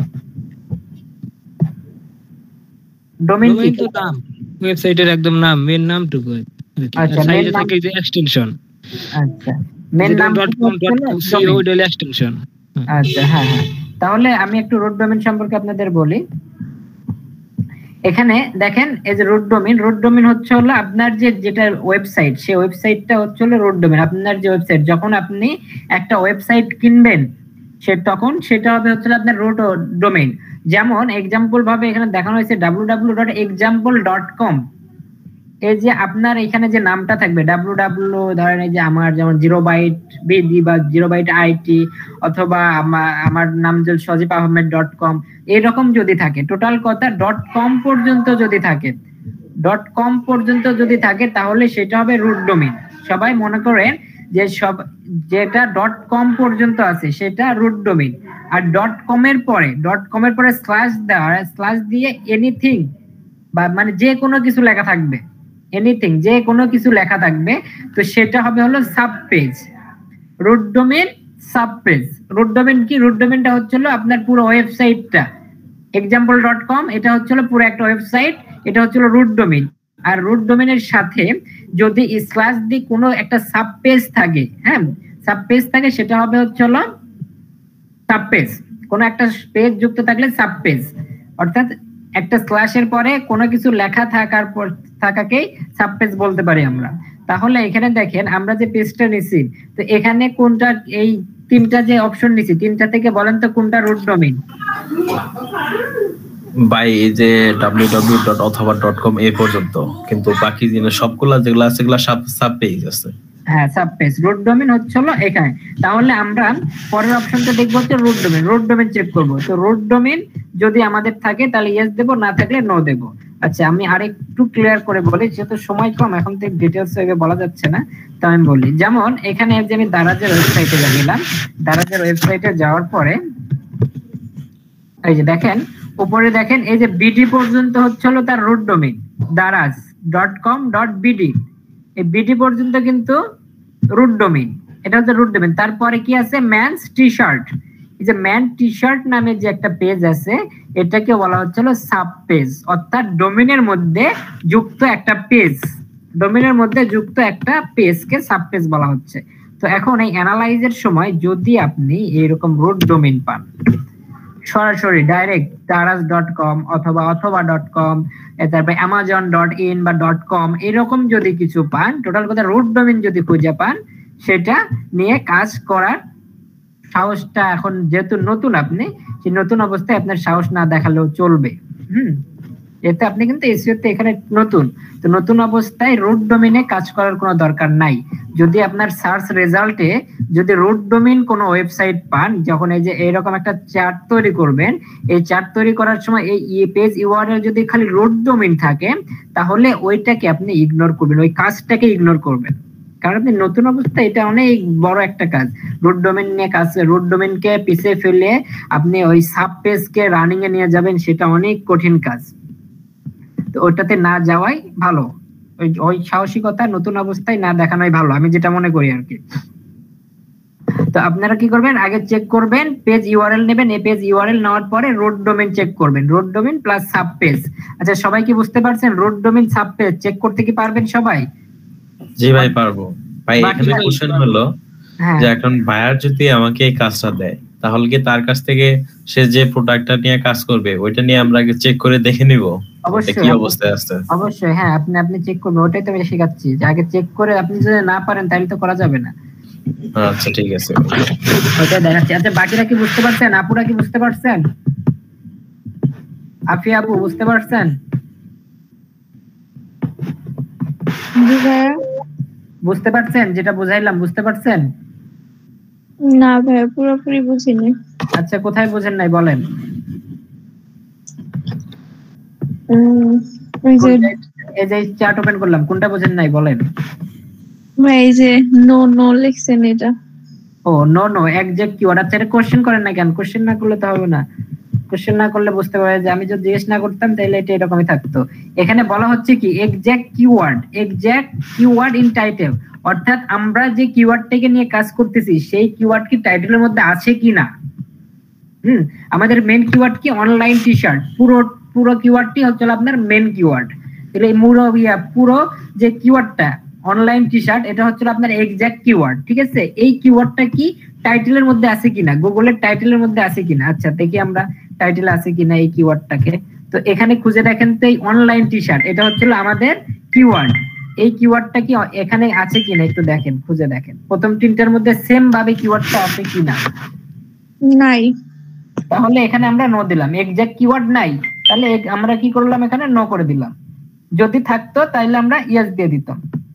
কি? তো নাম, ওয়েবসাইটের একদম নাম, মেন নামটুকু। আচ্ছা সাইডে থাকে যে এক্সটেনশন। আচ্ছা মেন নাম .com.co ডেল এক্সটেনশন। আচ্ছা হ্যাঁ হ্যাঁ, তাহলে আমি একটু রুট ডোমেইন সম্পর্কে আপনাদের বলি। এখানে দেখেন এই যে রুট ডোমেইন হচ্ছে হলো আপনার যেটা ওয়েবসাইট, সেই ওয়েবসাইটটা হচ্ছে হলো রুট ডোমেইন। আপনার যে ওয়েবসাইট, যখন আপনি একটা ওয়েবসাইট কিনবেন তখন সেটা হবে হচ্ছে আপনার রুট ডোমেইন। যেমন এক্সাম্পল ভাবে এখানে দেখানো হয়েছে www.example.com। এই যে আপনার এখানে যে নামটা থাকবে www, ধরেন এই যে আমার যেমন 0byte বা 0byte IT, অথবা আমার নাম যে sojib-ahmed.com, এরকম যদি থাকে, টোটাল কথা .com পর্যন্ত যদি থাকে, .com পর্যন্ত যদি থাকে, তাহলে সেটা হবে রুট ডোমেইন। সবাই মনে করেন যে যেটা .com পর্যন্ত আছে সেটা রুট ডোমেইন। আর .com এর পরে স্ল্যাশ দিয়ে এনিথিং, বা মানে যে কোনো কিছু লেখা থাকবে, এনিথিং যে কোনো কিছু লেখা থাকবে, তো সেটা হবে হলো sub page. Root domain sub page. Root domain কি? রুট ডোমেইনটা হচ্ছে হলো আপনার পুরো ওয়েবসাইটটা। example.com এটা হচ্ছে হলো পুরো একটা ওয়েবসাইট, এটা হচ্ছে হলো রুট ডোমেইন। আর রুট ডোমেইনের সাথে যদি স্ল্যাশ দিয়ে কোনো একটা সাব পেজ থাকে, হ্যাঁ, সাবপেজ থাকে সেটা হবে হচ্ছে হলো সাবপেজ। কোনো একটা পেজ যুক্ত থাকলে সাবপেজ, অর্থাৎ একটা স্ল্যাশের পরে কোনো কিছু লেখা থাকার পর থাকাকেই সাবপেজ বলতে পারি আমরা। তাহলে এখানে দেখেন আমরা যে পেজটা নিছি, তো এখানে কোনটা, এই তিনটা যে অপশন নিছি, তিনটা থেকে বলেন তো কোনটা রুট ডোমেইন? ভাই এই যে www.অথবা.com এই পর্যন্ত, কিন্তু বাকি জিনিস সবগুলা যেগুলো আছে সেগুলো সাব পেজ আছে। হ্যাঁ, সাবপেজ। রুট ডোমেইন হচ্ছে হলো এখানে। তাহলে আমরা পরের অপশনটা দেখবো হচ্ছে root domain. Root domain check করব। তো রুট ডোমেইন যদি আমাদের থাকে তাহলে ইয়েস দেব, না থাকলে নো দেব। আচ্ছা, আমি আরেকটু ক্লিয়ার করে বলি, যেহেতু সময় কম এখন তো ডিটেইলস এভাবে বলা যাচ্ছে না, তো আমি বলি। যেমন এখানে যে আমি দারাজের ওয়েবসাইটে গেলাম, দারাজের ওয়েবসাইটে যাওয়ার পরে এই যে দেখেন উপরে দেখেন এই যে বিডি পর্যন্ত হচ্ছে হলো তার রুট ডোমেইন, daraz.com.bd। এই বিডি পর্যন্ত কিন্তু রুট ডোমেইন, এটা হচ্ছে রুট ডোমেইন। তারপরে কি আছে? Men's T-shirt. এই যে ম্যান টি শার্ট নামে যে একটা পেজ আছে, এটাকে বলা হচ্ছে হলো সাব পেজ, অর্থাৎ ডোমেইনের মধ্যে যুক্ত একটা পেজ, ডোমেইনের মধ্যে যুক্ত একটা পেজকে সাব পেজ বলা হচ্ছে। তো এখন এই অ্যানালাইজের সময় যদি আপনি এরকম রুট ডোমেইন পান, সরাসরি ডাইরেক্ট daraz.com অথবা.com, তারপরে amazon.in বা .com এরকম যদি কিছু পান, টোটাল কথা রুট ডোমেইন যদি খুঁজে পান, সেটা নিয়ে কাজ করার সাহসটা এখন যেহেতু নতুন, আপনি সেই নতুন অবস্থায় আপনার সাহস না দেখালেও চলবে। এতে আপনি কিন্তু এসইওতে এখানে নতুন, তো নতুন অবস্থায় রুট ডোমেইনে কাজ করার কোনো দরকার নাই। যদি আপনার সার্চ রেজাল্টে যদি রুট ডোমেইন কোনো ওয়েবসাইট পান, যখন এই যে এরকম একটা চার্ট তৈরি করবেন, এই চার্ট তৈরি করার সময় এই পেজ ইউআরএল যদি খালি রুট ডোমেইন থাকে, তাহলে ওইটাকে আপনি ইগনোর করবেন, ওই কাজটাকে ইগনোর করবেন। কারণ আপনি নতুন অবস্থায় এটা অনেক বড় একটা কাজ, রুট ডোমেইন নিয়ে কাজ, রুট ডোমেইনকে পিছিয়ে ফেলে আপনি ওই সাব পেজকে রানিং এ নিয়ে যাবেন, সেটা অনেক কঠিন কাজ। তো ওইটাতে না যাওয়াই ভালো, ওই সাহসিকতা নতুন অবস্থায় না দেখানোই ভালো, আমি যেটা মনে করি আর কি। তো আপনারা কি করবেন, আগে চেক করবেন পেজ ইউআরএল নেবেন, এই পেজ ইউআরএল নেওয়ার পরে রুট ডোমেইন চেক করবেন, root domain plus sub page. আচ্ছা, সবাই কি বুঝতে পারছেন? Root domain sub page check করতে কি পারবেন সবাই? জি ভাই, পারবো ভাই। এখানে কোশ্চেন হলো যে এখন বায়ার যদি আমাকে এই কাজটা দেয়, তাহলে কি তার কাছ থেকে সে যে প্রোডাক্টটা নিয়ে কাজ করবে ওইটা নিয়ে আমরা আগে চেক করে দেখে নিব কি অবস্থায় আছে? অবশ্যই, হ্যাঁ, আপনি চেক করবেন, ওটাই তো আমি শেখাচ্ছি যে আগে চেক করে, আপনি যদি না পারেন তাহলে তো করা যাবে না। আচ্ছা, ঠিক আছে, ওটা দেখাচ্ছি। আচ্ছা, বাকিরা কি বুঝতে পারছেন? আপুরা কি বুঝতে পারছেন? আফিয়া আপু বুঝতে পারছেন? বুঝতে পারছেন যেটা বুঝাইলাম? বুঝতে পারছেন? না ভাই, পুরোপুরি বুঝিনি। আচ্ছা, কোথায় বুঝেন নাই বলেন? এই যে চার্ট ওপেন করলাম, কোনটা বুঝেন নাই বলেন? ভাই এই যে নো লিখছেন এটা। ও নো এক্সাক্ট কিওয়ার্ড। আচ্ছা, এটা কোশ্চেন করেন না কেন? কোশ্চেন না করলে তো হবে না। কোশ্চেন না করলে বুঝতে পারে যে আমি যদি জিজ্ঞেস না করতাম তাহলে এটা এরকমই থাকতো। এখানে বলা হচ্ছে কি এক্সাক্ট কিওয়ার্ড ইন টাইটেল, অর্থাৎ আমরা যে কিওয়ার্ডটাকে নিয়ে কাজ করতেছি সেই কিওয়ার্ড কি টাইটেলের মধ্যে আছে কিনা। আমাদের মেন কিওয়ার্ড কি? Online T-shirt. পুরো কিওয়ার্ডটি হচ্ছে আপনার মেন কিওয়ার্ড। তাহলে পুরো যে কিওয়ার্ডটা অনলাইন টি শার্ট, এটা হচ্ছে আপনার এক্সাক্ট কিওয়ার্ড, ঠিক আছে? এই কিওয়ার্ডটা কি টাইটেলের মধ্যে আছে কিনা, গুগলের টাইটেলের মধ্যে আছে কিনা। আচ্ছা, দেখি আমরা টাইটেল আছে কিনা এই কিওয়ার্ডটাকে। তো এখানে খুঁজে দেখেন তো, এই অনলাইন টি শার্ট এটা হচ্ছে আমাদের কিওয়ার্ড। এই কিওয়ার্ডটা কি এখানে আছে কিনা একটু দেখেন, খুঁজে দেখেন প্রথম তিনটার মধ্যে সেম ভাবে কিওয়ার্ডটা আছে কিনা। নাই। তাহলে এখানে আমরা নো দিলাম, এক্সাক্ট কিওয়ার্ড নাই, তাহলে আমরা কি করলাম, এখানে নো করে দিলাম। যদি থাকতো তাহলে আমরা ইয়েস দিয়ে দিতাম।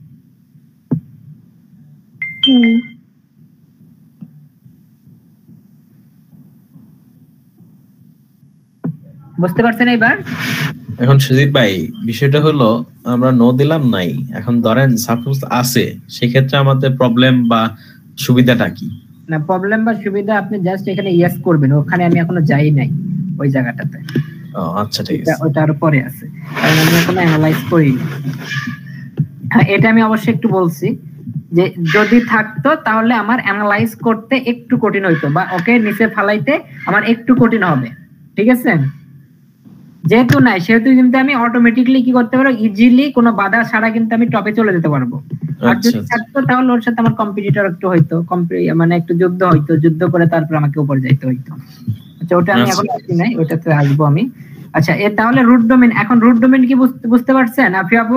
বুঝতে পারছেন এবার? এখন সুজিত ভাই, বিষয়টা হলো আমরা নো দিলাম নাই, এখন ধরেন সাপোজ আছে, সেক্ষেত্রে আমাদের প্রবলেম বা সুবিধাটা কি? না, প্রবলেম বা সুবিধা আপনি জাস্ট এখানে ইয়েস করবেন, ওখানে আমি এখনো যাই নাই ওই জায়গাটাতে। আচ্ছা, ঠিক আছে, ওটার পরে আছে, কারণ আমি এখনো অ্যানালাইজ করিনি। এটা আমি অবশ্যই একটু বলছি যে যদি থাকতো তাহলে আমার অ্যানালাইজ করতে একটু কঠিন হইতো, বা ওকে নিচে ফালাইতে আমার একটু কঠিন হবে, ঠিক আছে? যেহেতু নাই সেহেতু কিন্তু আমি অটোমেটিকলি কি করতে পারবো, ইজিলি কোনো বাধা ছাড়া কিন্তু আমি টপে চলে যেতে পারবো। আর যদি থাকতো তাহলে ওর সাথে আমার কম্পিটিটর একটু হইতো, মানে একটু যুদ্ধ হইতো, যুদ্ধ করে তারপর আমাকে উপরে যাইতে হইতো। আচ্ছা ওটা আমি এখন আসি নাই, ওটাতে আসবো আমি। আচ্ছা তাহলে রুট ডোমেইন, এখন রুট ডোমেইন কি বুঝতে পারছেন আফি আপু?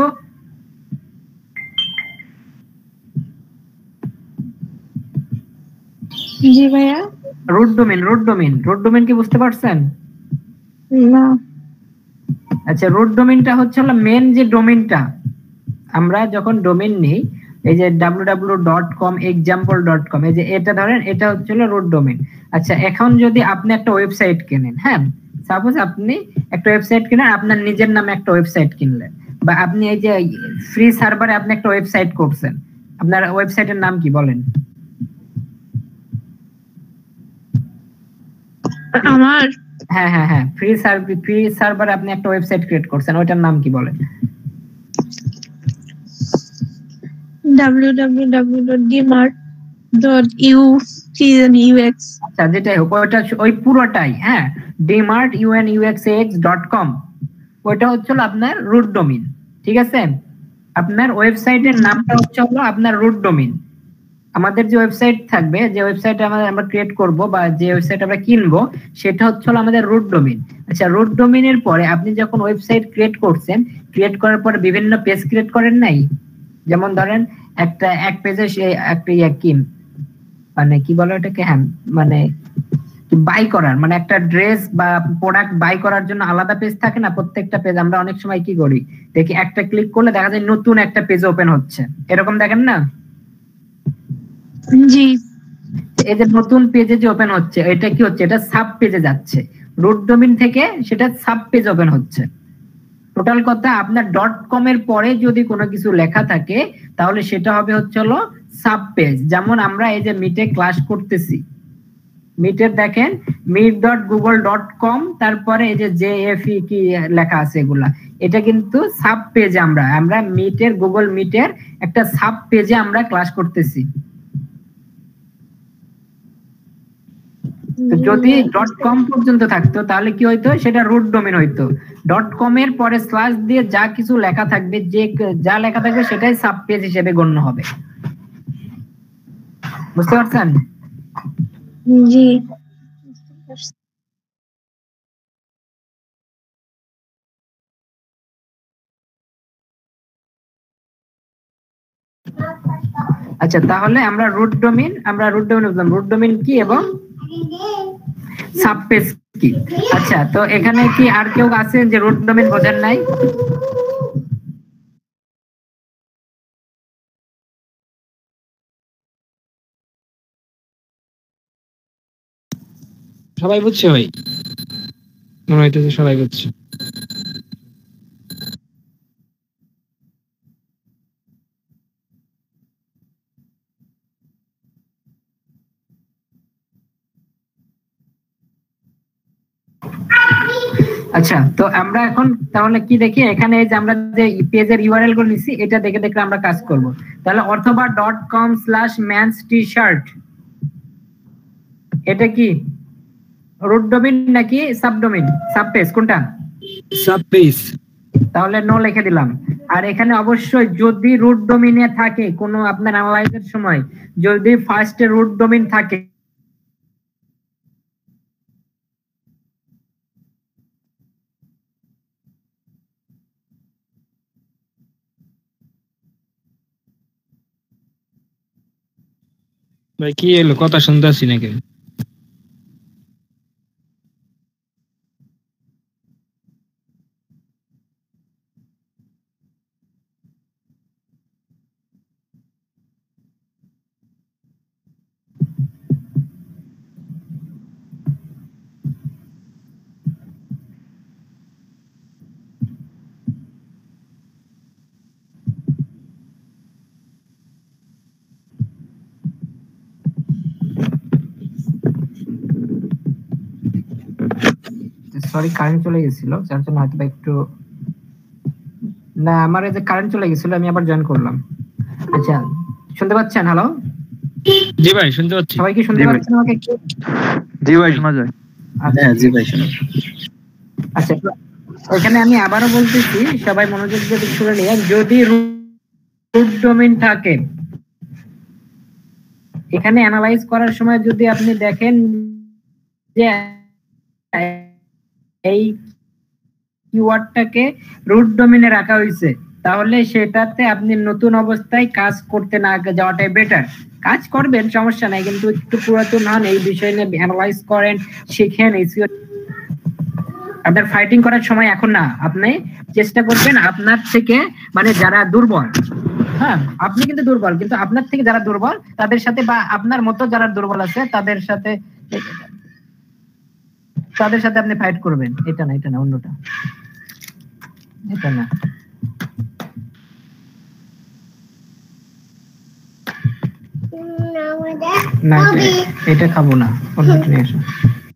জি ভাইয়া। রুট ডোমেইন কি বুঝতে পারছেন? না। আচ্ছা রুট ডোমেইনটা হচ্ছে হলো মেন যে ডোমেইনটা, আমরা যখন ডোমেইন নেই এই যে www.com example.com, এই যে এটা ধরেন এটা হচ্ছে হলো রুট ডোমেইন। আচ্ছা এখন যদি আপনি একটা ওয়েবসাইট কেনেন, হ্যাঁ সাপোজ আপনি একটা ওয়েবসাইট কিনেন, আপনার নিজের নামে একটা ওয়েবসাইট কিনলেন, বা আপনি এই যে ফ্রি সার্ভারে আপনি একটা ওয়েবসাইট করছেন, আপনার ওয়েবসাইটের নাম কি বলেন? আমার হ্যাঁ ফ্রি সার্ভারে আপনি একটা ওয়েবসাইট ক্রিয়েট করছেন, ওইটার নাম কি বলেন? www.dmart.ux। আচ্ছা যেটাই হোক ওইটা ওই পুরোটাই, হ্যাঁ dmart.unux.com, ওইটা হচ্ছে আপনার রুট ডোমেইন। ঠিক আছে, আপনার ওয়েবসাইটের নামটা হচ্ছে হলো আপনার রুট ডোমেইন। আমাদের যে ওয়েবসাইট থাকবে, যে ওয়েবসাইট আমরা ক্রিয়েট করব বা যে ওয়েবসাইট আমরা কিনবো, সেটা হচ্ছে হলো আমাদের রুট ডোমেইন। আচ্ছা রুট ডোমেইনের পরে আপনি যখন ওয়েবসাইট ক্রিয়েট করছেন, ক্রিয়েট করার পরে বিভিন্ন পেজ ক্রিয়েট করেন নাই? যেমন ধরেন এক পেজে একটা কি মানে কি বলে ওটাকে, হ্যাঁ মানে বাই করার, মানে একটা ড্রেস বা প্রোডাক্ট বাই করার জন্য আলাদা পেজ থাকে না? প্রত্যেকটা পেজ আমরা অনেক সময় কি করি, দেখি একটা ক্লিক করলে দেখা যায় নতুন একটা পেজ ওপেন হচ্ছে, এরকম দেখেন না? জি। এই যে নতুন পেজে যে ওপেন হচ্ছে, এটা কি হচ্ছে, এটা সাব পেজে যাচ্ছে, রুট ডোমেইন থেকে সেটা সাব পেজ ওপেন হচ্ছে। টোটাল কথা আপনার .com এর পরে যদি কোনো কিছু লেখা থাকে তাহলে সেটা হবে হচ্ছে হলো সাব পেজ। যেমন আমরা এই যে মিটে ক্লাস করতেছি, মিটের দেখেন meet.google.com, তারপরে এই যে JFE কি লেখা আছে এগুলা, এটা কিন্তু সাব পেজ। আমরা মিটের, গুগল মিটের একটা সাব পেজে আমরা ক্লাস করতেছি। যদি .com পর্যন্ত থাকতো তাহলে কি হইতো, সেটা রুট ডোমেইন হইতো। .com এর পরে স্ল্যাশ দিয়ে যা কিছু লেখা থাকবে, যা লেখা থাকবে সেটাই সাব পেজ হিসেবে গণ্য হবে। বুঝতে পারছেন? জি। আচ্ছা তাহলে আমরা রুট ডোমেইন বুঝলাম, রুট ডোমেইন কি এবং সাব পেজ কি। আচ্ছা তো এখানে কি আর কেউ আছে যে রুট ডোমেইন বোঝেন নাই? সবাই বুঝছে ভাই? মনে হইতেছে সবাই বুঝছে। আচ্ছা তো আমরা এখন তাহলে কি দেখি, এখানে যে আমরা যে পেজের ইউআরএল গুলো নিছি এটা দেখে দেখে আমরা কাজ করব। তাহলে অথবা .com/mens-t-shirt, এটা কি রুট ডোমেইন নাকি সাব ডোমেইন, সাব পেজ কোনটা? Sub page. তাহলে নো লিখে দিলাম। আর এখানে অবশ্যই যদি রুট ডোমেইনে থাকে কোনো আপনার অ্যানালাইজের সময়, যদি ফার্স্টে রুট ডোমেইন থাকে ভাই কি এলো, কথা শুনতেছি নাকি? সরি কারেন্ট চলে গেছিল, যার জন্য হয়তো একটু, না আমার এই যে কারেন্ট চলে গেছিল আমি আবার জয়েন করলাম। আচ্ছা শুনতে পাচ্ছেন? হ্যালো জি ভাই শুনতে পাচ্ছি। সবাই কি শুনতে পাচ্ছেন আমাকে? জি ভাই শোনা যায়। হ্যাঁ জি ভাই শোনা। আচ্ছা এখানে আমি আবারও বলতেছি, সবাই মনোযোগ দিয়ে শুনে নিন। যদি রুট ডোমেইন থাকে, এখানে অ্যানালাইজ করার সময় যদি আপনি দেখেন যে এই কিওয়ার্ডটাকে রুট ডোমেইনে রাখা হয়েছে, তাহলে সেটাতে আপনি নতুন অবস্থায় কাজ করতে না যাওয়াটাই বেটার। কাজ করবেন, সমস্যা নাই, কিন্তু একটু পুরাতন হন, এই বিষয় নিয়ে অ্যানালাইজ করেন, শিখেন। আপনার ফাইটিং করার সময় এখন না, আপনি চেষ্টা করবেন আপনার থেকে মানে যারা দুর্বল, হ্যাঁ আপনি কিন্তু দুর্বল, কিন্তু আপনার থেকে যারা দুর্বল তাদের সাথে বা আপনার মতো যারা দুর্বল আছে তাদের সাথে আপনি ফাইট করবেন। এটা না অন্যটা, এটা না। না এটা খাবো না, অন্যটা নিয়ে আসো।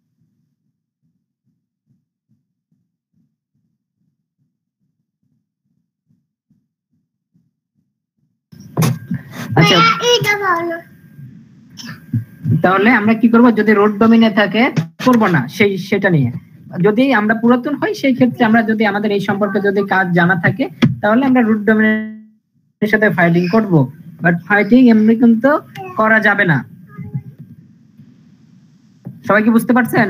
আচ্ছা তাহলে আমরা কি করব, যদি রুট ডোমেইনে থাকে করব না সেটা নিয়ে। যদি আমরা পুরাতন হই সেই ক্ষেত্রে আমরা যদি আমাদের এই সম্পর্কে যদি কাজ জানা থাকে তাহলে আমরা রুট ডোমেইনের সাথে ফাইটিং করব, বাট ফাইটিং এমনি কিন্তু করা যাবে না। সবাই কি বুঝতে পারছেন?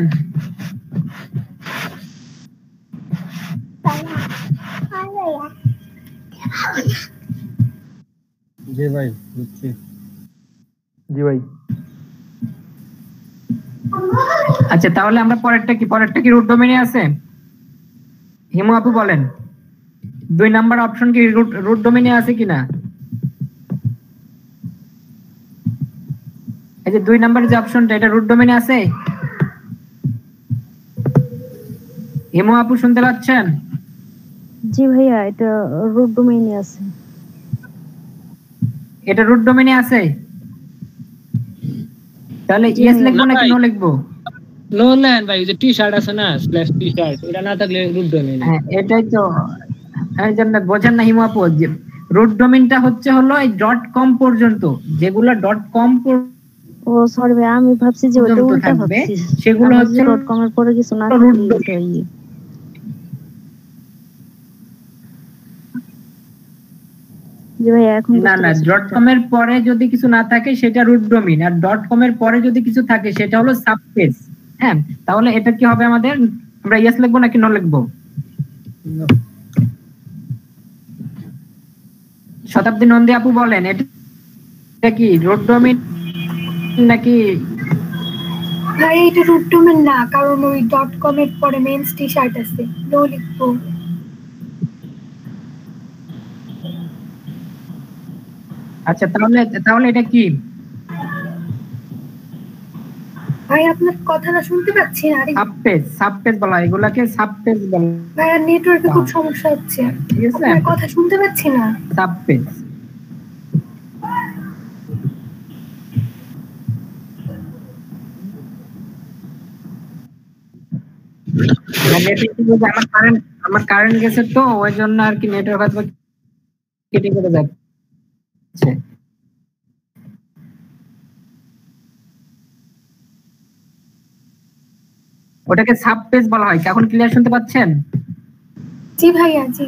জি ভাই বুঝছি। জি ভাই। আচ্ছা তাহলে আমরা পরেরটা কি রুট ডোমেইনে আছে? হিমু আপু বলেন 2 নাম্বার অপশন কি রুট ডোমেইনে আছে কিনা? এই যে 2 নাম্বার যে অপশনটা, এটা রুট ডোমেইনে আছে? হিমু আপু শুনতে পাচ্ছেন? জি ভাইয়া, এটা রুট ডোমেইনে আছে। এটা রুট ডোমেইনে আছে? তাহলে ইয়েস লিখবো নাকি নো লিখবো? নো লেন ভাই, যে টি শার্ট আছে না, স্ল্যাশ টি শার্ট, এটা না থাকলে রুট ডোমেইন। হ্যাঁ এটাই তো, এই জন্য বোঝেন না হিমু আপু, রুট ডোমেইনটা হলো এই .com পর্যন্ত, যেগুলো .com ও সরি ভাই, আমি ভাবছি যে ওটা উল্টা ভাবছি, সেগুলো হচ্ছে .com এর পরে কিছু না রুট ডোমেইন। জি ভাই এখন না .com এর পরে যদি কিছু না থাকে সেটা রুট ডোমেইন, আর .com এর পরে যদি কিছু থাকে সেটা হলো সাবপেজ। হ্যাঁ তাহলে এটা কি হবে আমাদের, আমরা ইয়েস লিখবো নাকি নো লিখবো? শতাব্দী নন্দী আপু বলেন এটা কি রুট ডোমেইন নাকি? ভাই এটা রুট ডোমেইন না, কারণ ওই .com এর পরে মেন্স টি শার্ট আছে, নো লিখবো। আচ্ছা তাহলে এটা কি? ভাই আপনার কথাটা শুনতে পাচ্ছি না। আরে সাবপেজ বলা, এগুলাকে সাবপেজ বলা। ভাই নেটওয়ার্কে খুব সমস্যা হচ্ছে, ঠিক আছে, আপনার কথা শুনতে পাচ্ছি না। সাবপেজ আমার কারেন্ট গেছে তো ওই জন্য আর কি নেটওয়ার্ক হয়তো কেটে কেটে যাচ্ছে। ওটাকে সাবপেজ বলা হয়। এখন ক্লিয়ার শুনতে পাচ্ছেন? জি ভাইয়া জি।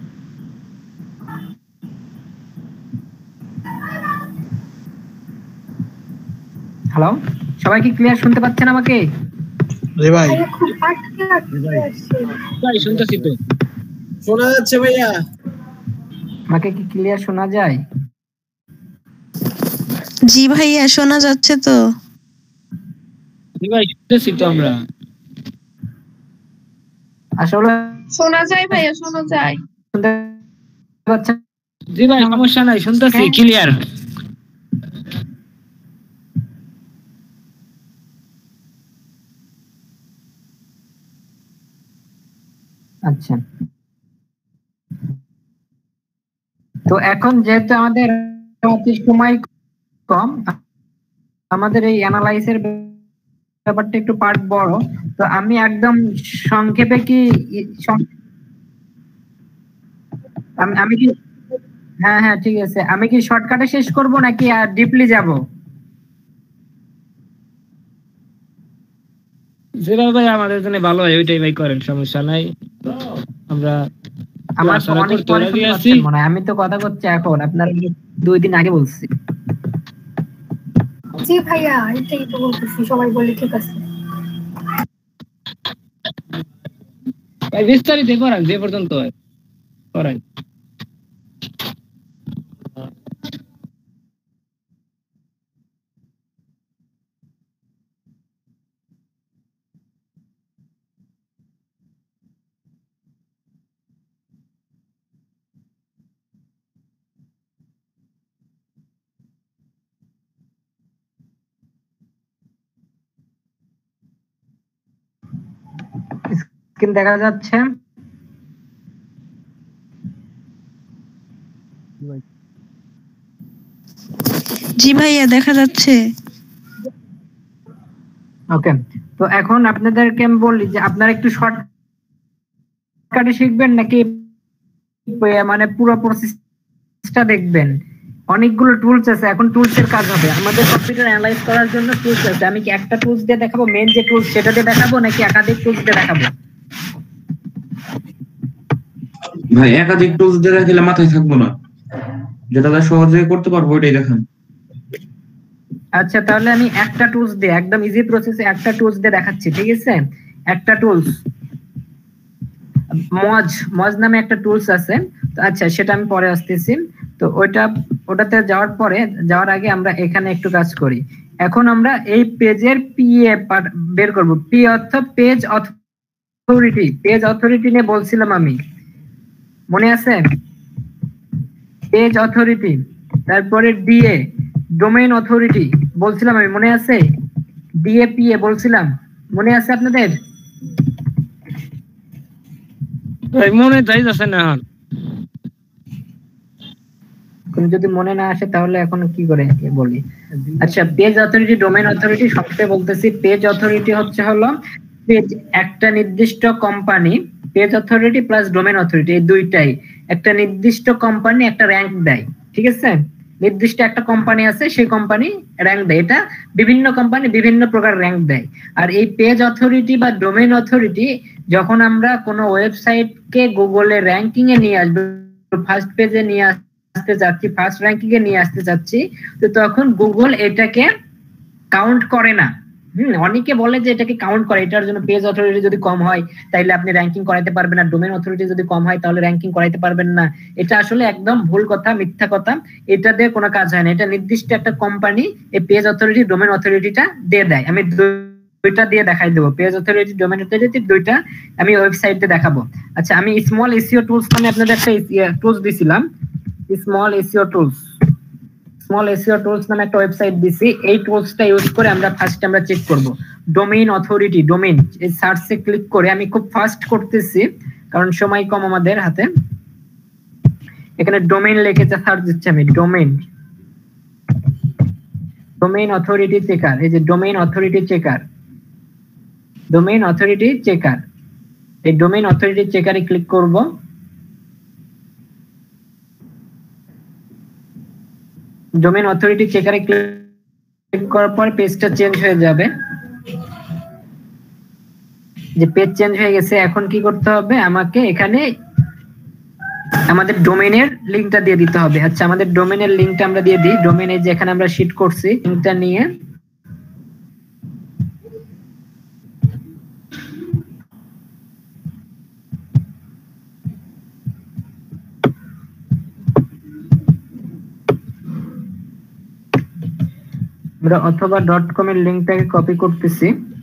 হ্যালো, সবাই কি ক্লিয়ার শুনতে পাচ্ছেন আমাকে? জি ভাই। খুব আটকে আসছে ভাই, শুনতেছি তো, শোনা যাচ্ছে ভাইয়া। আমাকে কি ক্লিয়ার শোনা যায়? জি ভাইয়া শোনা যাচ্ছে তো। জি ভাই শুনতেছি তো আমরা। আসলে শোনা যায় ভাইয়া, শোনা যায়। শুনতে পাচ্ছেন? জি ভাই সমস্যা নাই, শুনতেছি ক্লিয়ার। আচ্ছা তো এখন যেহেতু আমাদের সময় কম, আমাদের এই অ্যানালাইসের ব্যাপারটা একটু পার্ট বড়, তো আমি একদম সংক্ষেপে কি আমি কি হ্যাঁ ঠিক আছে, আমি কি শর্টকাটে শেষ করব নাকি আর ডিপলি যাব? যেটা ভাই আমাদের জন্য ভালো হয় ওইটাই ভাই করেন, সমস্যা নাই। আমরা আমার তো অনেক পরে শুনতে পাচ্ছেন মনে হয়, আমি তো কথা করছি এখন, আপনার 2 দিন আগে বলছি। জি ভাইয়া এটাই তো বলতেছি, সবাই বলে ঠিক আছে। বিস্তারিত করান যে পর্যন্ত হয় করান। স্ক্রিন দেখা যাচ্ছে? জি ভাইয়া দেখা যাচ্ছে। ওকে, তো এখন আপনাদেরকে আমি বলি যে আপনারা একটু শর্টকাটে শিখবেন নাকি মানে পুরো প্রসেসটা দেখবেন? অনেকগুলো টুলস আছে, এখন টুলস এর কাজ হবে। আমাদের কম্পিউটার অ্যানালাইজ করার জন্য টুলস আছে। আমি কি একটা টুলস দিয়ে দেখাবো, মেইন যে টুলস সেটা দিয়ে দেখাবো, নাকি একাধিক টুলস দিয়ে দেখাবো? ভাই একাধিক টুলস দিয়ে দেখালে মাথায় থাকবো না, যেটা সহজে করতে পারবো ওইটাই দেখান। আচ্ছা তাহলে আমি একটা টুলস দিয়ে, একদম ইজি প্রসেসে একটা টুলস দিয়ে দেখাচ্ছি, ঠিক আছে? একটা টুলস মজ নামে একটা টুলস আছে। আচ্ছা সেটা আমি পরে আসতেছি। তো ওটাতে যাওয়ার আগে আমরা এখানে একটু কাজ করি। এখন আমরা এই পেজের পিএ বের করব। পি অর্থ পেজ অথরিটি। পেজ অথরিটি নিয়ে বলছিলাম আমি, মনে আছে? Page authority. তারপরে ডিএ ডোমেইন অথরিটি বলছিলাম আমি, মনে আছে? ডিএপিএ বলছিলাম, মনে আছে আপনাদের? মনে যাইতেছে না এখন যদি মনে না আসে তাহলে এখন কি করে বলি? আচ্ছা পেজ অথরিটি, ডোমেইন অথরিটি সবটা বলতেছি। পেজ অথরিটি হলো পেজ একটা নির্দিষ্ট company, page authority plus domain authority এই দুইটাই একটা নির্দিষ্ট কোম্পানি একটা র‍্যাঙ্ক দেয়, ঠিক আছে? নির্দিষ্ট একটা কোম্পানি আছে, সেই কোম্পানি র‍্যাঙ্ক দেয়। এটা বিভিন্ন কোম্পানি বিভিন্ন প্রকার র‍্যাঙ্ক দেয়। আর এই পেজ অথরিটি বা ডোমেইন অথরিটি যখন আমরা কোনো ওয়েবসাইটকে গুগলে র‍্যাঙ্কিং এ নিয়ে আসবো, ফার্স্ট পেজে নিয়ে আসতে যাচ্ছি, ফার্স্ট র‍্যাঙ্কিং এ নিয়ে আসতে যাচ্ছি, তো তখন গুগল এটাকে কাউন্ট করে না। অনেকে বলে যে এটাকে কাউন্ট করে, এটার জন্য পেজ অথরিটি যদি কম হয় তাহলে আপনি র‍্যাঙ্কিং করাইতে পারবেন না, ডোমেইন অথরিটি যদি কম হয় তাহলে র‍্যাঙ্কিং করাইতে পারবেন না। এটা আসলে একদম ভুল কথা, মিথ্যা কথা। এটা দিয়ে কোনো কাজ হয় না। এটা নির্দিষ্ট একটা কোম্পানি এই পেজ অথরিটি ডোমেইন অথরিটিটা দিয়ে দেয়। আমি দুইটা দিয়ে দেখাই দেবো, পেজ অথরিটি ডোমেইন অথরিটি দুইটা আমি ওয়েবসাইটে দেখাবো। আচ্ছা আমি স্মল এসইও টুলস মানে আপনাদের একটা টুলস দিছিলাম, small SEO tools. Small SEO tools নামে একটা ওয়েবসাইট দিছি। এই টুলসটা ইউজ করে আমরা ফার্স্ট চেক করব ডোমেইন অথরিটি। ডোমেইন এই সার্চে ক্লিক করে, আমি খুব ফাস্ট করতেছি কারণ সময় কম আমাদের হাতে। এখানে ডোমেইন লিখে সার্চ দিচ্ছি আমি, ডোমেইন অথরিটি চেকার। এই যে domain authority checker, domain authority checker. এই ডোমেইন অথরিটি চেকারে ক্লিক করব। ডোমেইন অথরিটি চেকারে ক্লিক করার পর পেজটা চেঞ্জ হয়ে যাবে। যে পেজ চেঞ্জ হয়ে গেছে, এখন কি করতে হবে? আমাকে এখানে আমাদের ডোমেইনের লিংকটা দিয়ে দিতে হবে। আচ্ছা আমাদের ডোমেইনের লিংকটা আমরা দিয়ে দিই। ডোমেইনে যেখানে আমরা শিট করছি লিংকটা নিয়ে আমরা অথবা .com এর লিংকটাকে কপি করতেছি।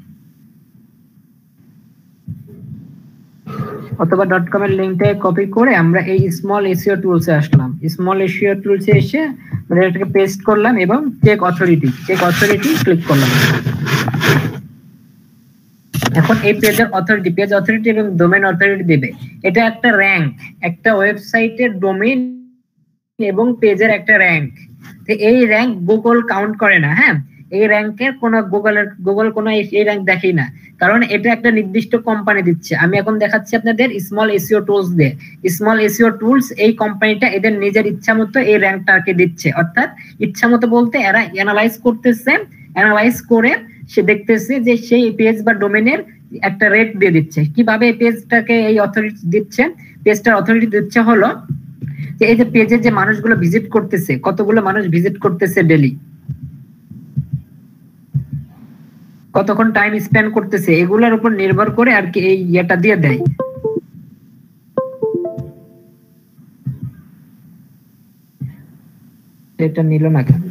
অথবা .com এর লিংকটাকে কপি করে আমরা এই স্মল এসইও টুলসে আসলাম। স্মল এসইও টুলসে এসে আমরা এটাকে পেস্ট করলাম এবং চেক অথরিটি ক্লিক করলাম। এখন এই পেজের অথরিটি, পেজ অথরিটি এবং ডোমেইন অথরিটি দেবে। এটা একটা র‍্যাঙ্ক, একটা ওয়েবসাইটের ডোমেইন এবং পেজের একটা র‍্যাঙ্ক। তো এই র‍্যাঙ্ক গুগল কাউন্ট করে না। হ্যাঁ, এই র‍্যাঙ্কের কোনো গুগল কোনো এই র‍্যাঙ্ক দেখেই না, কারণ এটা একটা নির্দিষ্ট কোম্পানি দিচ্ছে। আমি এখন দেখাচ্ছি আপনাদের স্মল এসইও টুলস দিয়ে। স্মল এসইও টুলস এই কোম্পানিটা এদের নিজের ইচ্ছা মতো এই র‍্যাঙ্কটাকে দিচ্ছে। অর্থাৎ ইচ্ছা মতো বলতে এরা অ্যানালাইজ করতেছে, অ্যানালাইজ করে সে দেখতেছে যে সেই পেজ বা ডোমেইনের একটা রেট দিয়ে দিচ্ছে। কিভাবে এই পেজটাকে এই অথরিটি দিচ্ছে? পেজটার অথরিটি দিচ্ছে হলো যে এই যে পেজে যে মানুষগুলো ভিজিট করতেছে, কতগুলো মানুষ ভিজিট করতেছে ডেলি, কতক্ষণ টাইম স্পেন্ড করতেছে, এগুলোর উপর নির্ভর করে আর কি এই ইয়েটা দিয়ে দেয়। এটা নিল না কেন?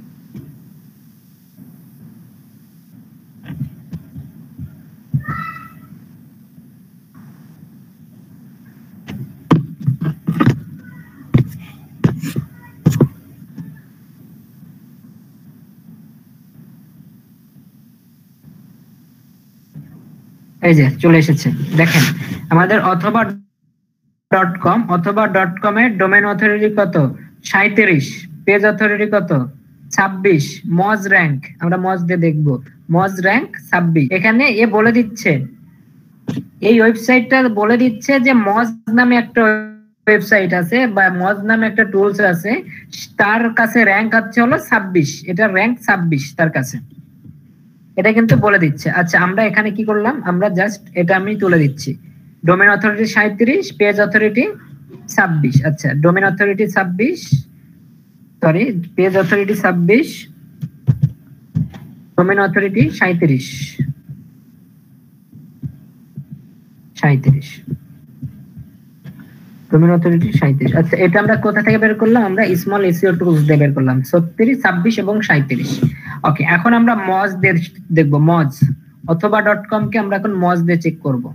এই যে চলে এসেছে, দেখেন আমাদের অথবা .com এর ডোমেন অথরিটি কত? 37। পেজ অথরিটি কত? 26। মজ র্যাঙ্ক, আমরা মজ দিয়ে দেখব, মজ র্যাঙ্ক 26। এখানে এ বলে দিচ্ছে, এই ওয়েবসাইটটা বলে দিচ্ছে যে মজ নামে একটা ওয়েবসাইট আছে বা মজ নামে একটা টুলস আছে, তার কাছে র্যাঙ্ক আছে হলো 26, এটা র্যাঙ্ক 26 তার কাছে, এটা কিন্তু বলে দিচ্ছে। আচ্ছা আমরা এখানে কি করলাম, আমরা জাস্ট এটা আমি তুলে দিচ্ছি, ডোমেন অথরিটি 37, পেজ অথরিটি 26। আচ্ছা domain authority 26, sorry page authority 26, domain authority 37। Domain authority 37। আচ্ছা এটা আমরা কোথা থেকে বের করলাম? আমরা স্মল এসইও টুলস দিয়ে বের করলাম, 36, 26 এবং 37। ওকে, এখন আমরা মজ দিয়ে দেখব, মজ অথবা .com কে আমরা এখন মজ দিয়ে চেক করব।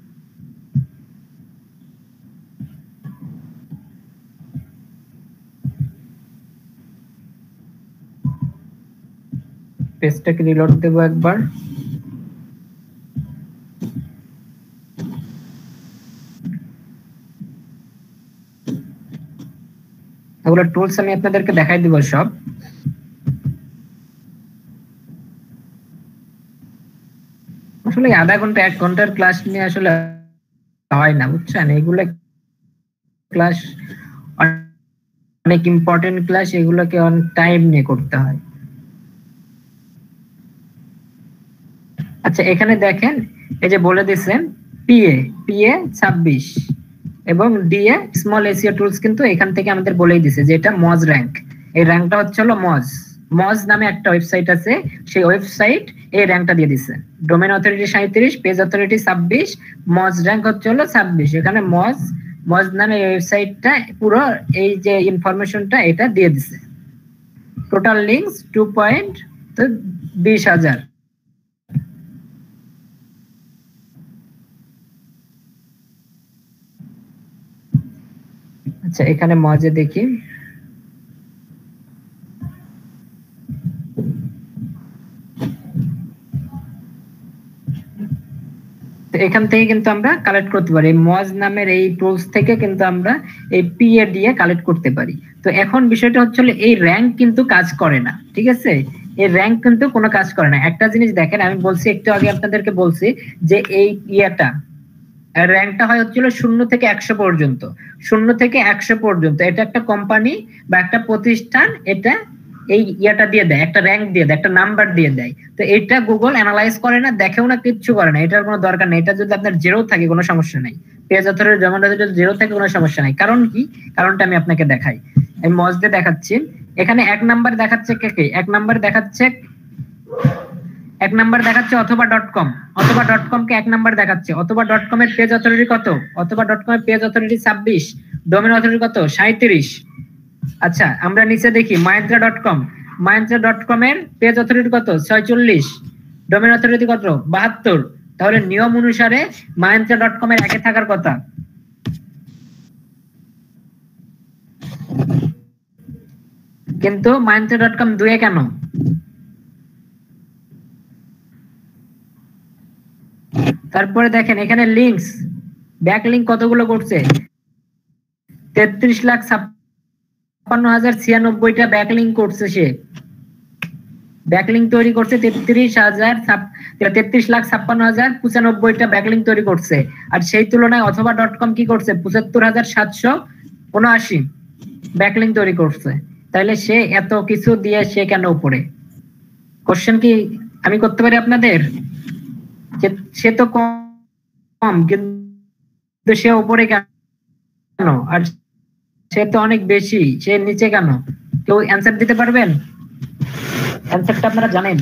পেজটাকে রিলোড দেব একবার। এগুলো টুলস আমি আপনাদেরকে দেখাই দিব সব। আসলে আধা ঘন্টা 1 ঘন্টার ক্লাস নিয়ে আসলে হয় না, বুঝছেন? এগুলো ক্লাস অনেক ইম্পর্টেন্ট ক্লাস, এগুলোকে অন টাইম নিয়ে করতে হয়। আচ্ছা এখানে দেখেন এই যে বলে দিচ্ছেন পিএ 26 এবং ডিএ স্মল এসইও টুলস, কিন্তু এখান থেকে আমাদের বলেই দিছে যে এটা মজ র্যাঙ্ক। এই র্যাঙ্কটা হচ্ছে হলো মজ নামে একটা ওয়েবসাইট আছে, সেই ওয়েবসাইট এই র্যাঙ্কটা দিয়ে দিছে। ডোমেন অথরিটি 37, পেজ অথরিটি 26, মজ র্যাঙ্ক হচ্ছে হলো 26। এখানে মজ নামে ওয়েবসাইটটা পুরো এই যে ইনফরমেশনটা এটা দিয়ে দিছে। Total links 2.20,000। আচ্ছা এখানে মজে দেখি, এখান থেকে কিন্তু আমরা কালেক্ট করতে পারি, মজ নামের এই টুলস থেকে কিন্তু আমরা এই পিএ দিয়ে কালেক্ট করতে পারি। তো এখন বিষয়টা হচ্ছে এই র্যাঙ্ক কিন্তু কাজ করে না, ঠিক আছে? এই র্যাঙ্ক কিন্তু কোনো কাজ করে না। একটা জিনিস দেখেন, আমি বলছি একটু আগে আপনাদেরকে বলছি যে এই ইয়েটা র্যাঙ্কটা হয় হচ্ছিল 0 থেকে 100 পর্যন্ত। 0 থেকে 100 পর্যন্ত এটা একটা কোম্পানি বা একটা প্রতিষ্ঠান এটা এই ইয়েটা দিয়ে দেয়, একটা র্যাঙ্ক দিয়ে দেয়, একটা নাম্বার দিয়ে দেয়। তো এটা গুগল অ্যানালাইজ করে না, দেখেও না, কিচ্ছু করে না, এটার কোনো দরকার নেই। এটা যদি আপনার 0 থাকে কোনো সমস্যা নাই, পেজ অথরিটি জমাটা যদি 0 থাকে কোনো সমস্যা নাই। কারণ কি? কারণটা আমি আপনাকে দেখাই, আমি মজ দিয়ে দেখাচ্ছি। এখানে 1 নাম্বার দেখাচ্ছে কে? 1 নাম্বার দেখাচ্ছে অথবা .com কে 1 নাম্বার দেখাচ্ছে। অথবা .com এর পেজ অথরিটি কত? অথবা .com এর পেজ অথরিটি 26, ডোমেন অথরিটি কত? 37। আচ্ছা আমরা নিচে দেখি mahindra.com এর পেজ অথরিটি কত? 46, ডোমেন অথরিটি কত? 72। তাহলে নিয়ম অনুসারে mahindra.com এর 1 থাকার কথা, কিন্তু mahindra.com 2 কেন? তারপরে দেখেন এখানে লিংকস, ব্যাক লিংক কতগুলো করছে? 33,56,096টা ব্যাক লিংক করছে সে। ব্যাক লিংক তৈরি করছে 33,56,095টা ব্যাক লিংক তৈরি করছে। আর সেই তুলনায় অথবা .com কি করছে? 75,779 ব্যাক লিংক তৈরি করছে। তাহলে সে এত কিছু দিয়ে সে কেন উপরে? কোশ্চেন কি আমি করতে পারি আপনাদের? সে তো কম কিন্তু সে উপরে কেন? আর সে তো অনেক বেশি, সে নিচে কেন? কেউ অ্যান্সার দিতে পারবেন? অ্যান্সারটা আপনারা জানেন?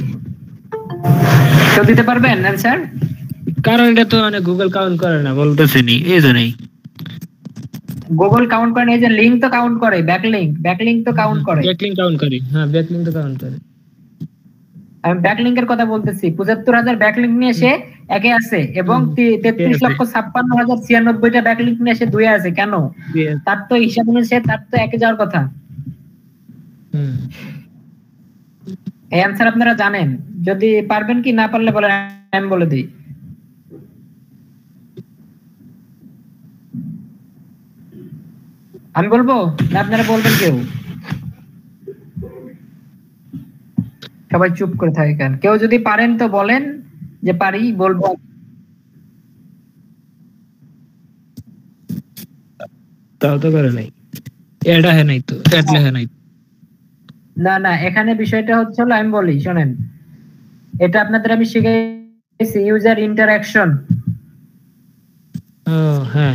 কেউ দিতে পারবেন অ্যান্সার? কারণ এটা তো মানে গুগল কাউন্ট করে না বলতেছি নি, এই জন্যই। গুগল কাউন্ট করে না, এই যে লিংক তো কাউন্ট করে, ব্যাকলিংক তো কাউন্ট করে। ব্যাকলিংক কাউন্ট করে, হ্যাঁ ব্যাকলিংক তো কাউন্ট করে। আমি ব্যাকলিংকের কথা বলতেছি। ৭৫,০০০ ব্যাকলিংক নিয়ে সে একে আছে এবং ৩৩,৫৬,০৯৬টা ব্যাকলিংক নিয়ে সে দুয়ে আছে। কেন? তার তো হিসাব অনুযায়ী তার তো একে যাওয়ার কথা। এই অ্যান্সার আপনারা জানেন? যদি পারবেন কি, না পারলে বলেন, আমি বলে দিই। আমি বলবো না আপনারা বলবেন? কেউ সবাই চুপ করে থাকে কেন? কেউ যদি পারেন তো বলেন যে পারি, বলবো। তাও তো করে নাই, এটা হ্যাঁ নাই তো, এটা হ্যাঁ নাই। না না, এখানে বিষয়টা হচ্ছে হলো, আমি বলি শোনেন, এটা আপনাদের আমি শিখাইছি ইউজার ইন্টারঅ্যাকশন। ও হ্যাঁ,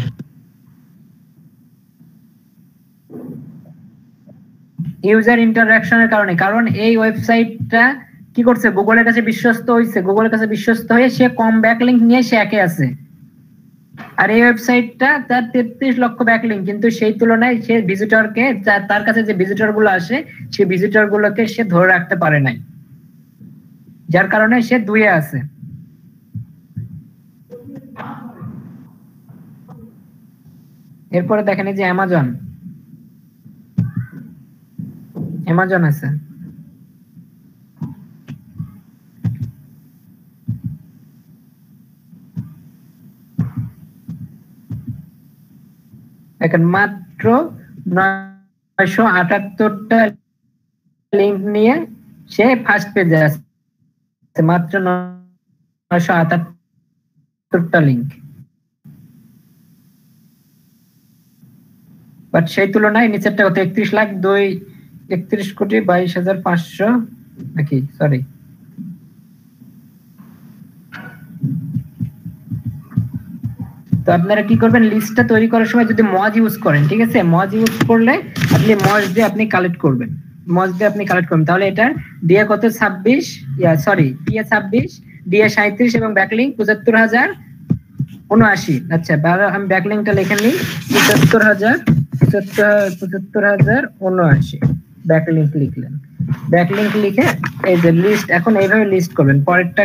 ইউজার ইন্টারঅ্যাকশনের কারণে, কারণ এই ওয়েবসাইটটা কি করছে, গুগলের কাছে বিশ্বস্ত হয়েছে, গুগলের কাছে বিশ্বস্ত হয়ে সে কম ব্যাকলিংক নিয়ে সে একে আছে। আর এই ওয়েবসাইটটা তার ৩৩ লক্ষ ব্যাকলিংক, কিন্তু সেই তুলনায় সে ভিজিটরকে, তার কাছে যে ভিজিটর গুলো আসে সেই ভিজিটর গুলোকে সে ধরে রাখতে পারে নাই, যার কারণে সে দুয়ে আছে। এরপরে দেখেন এই যে অ্যামাজন আছে। এখন মাত্র ৯৭৮টা লিংক নিয়ে সে ফার্স্ট পেজে আছে, মাত্র ৯৭৮টা লিংক। বাট সেই তুলনায় নিচেরটা কত, ৩১,২২,৫০০ নাকি, সরি, তো আপনারা কি করবেন, লিস্টটা তৈরি করার সময় যদি মজ ইউজ করেন, ঠিক আছে, মজ ইউজ করলে আপনি মজ দিয়ে আপনি কালেক্ট করবেন, তাহলে এটা দিয়ে কত ২৬, পিএ ২৬, ডিএ ৩৭ এবং ব্যাকলিংক ৭৫,০৭৯। আচ্ছা, আমি ব্যাকলিংকটা লিখে নিই, ৭৫,০৭৯ ব্যাকলিংক লিখলেন। ব্যাকলিংক লিখে এই যে লিস্ট, এখন এইভাবে লিস্ট করবেন।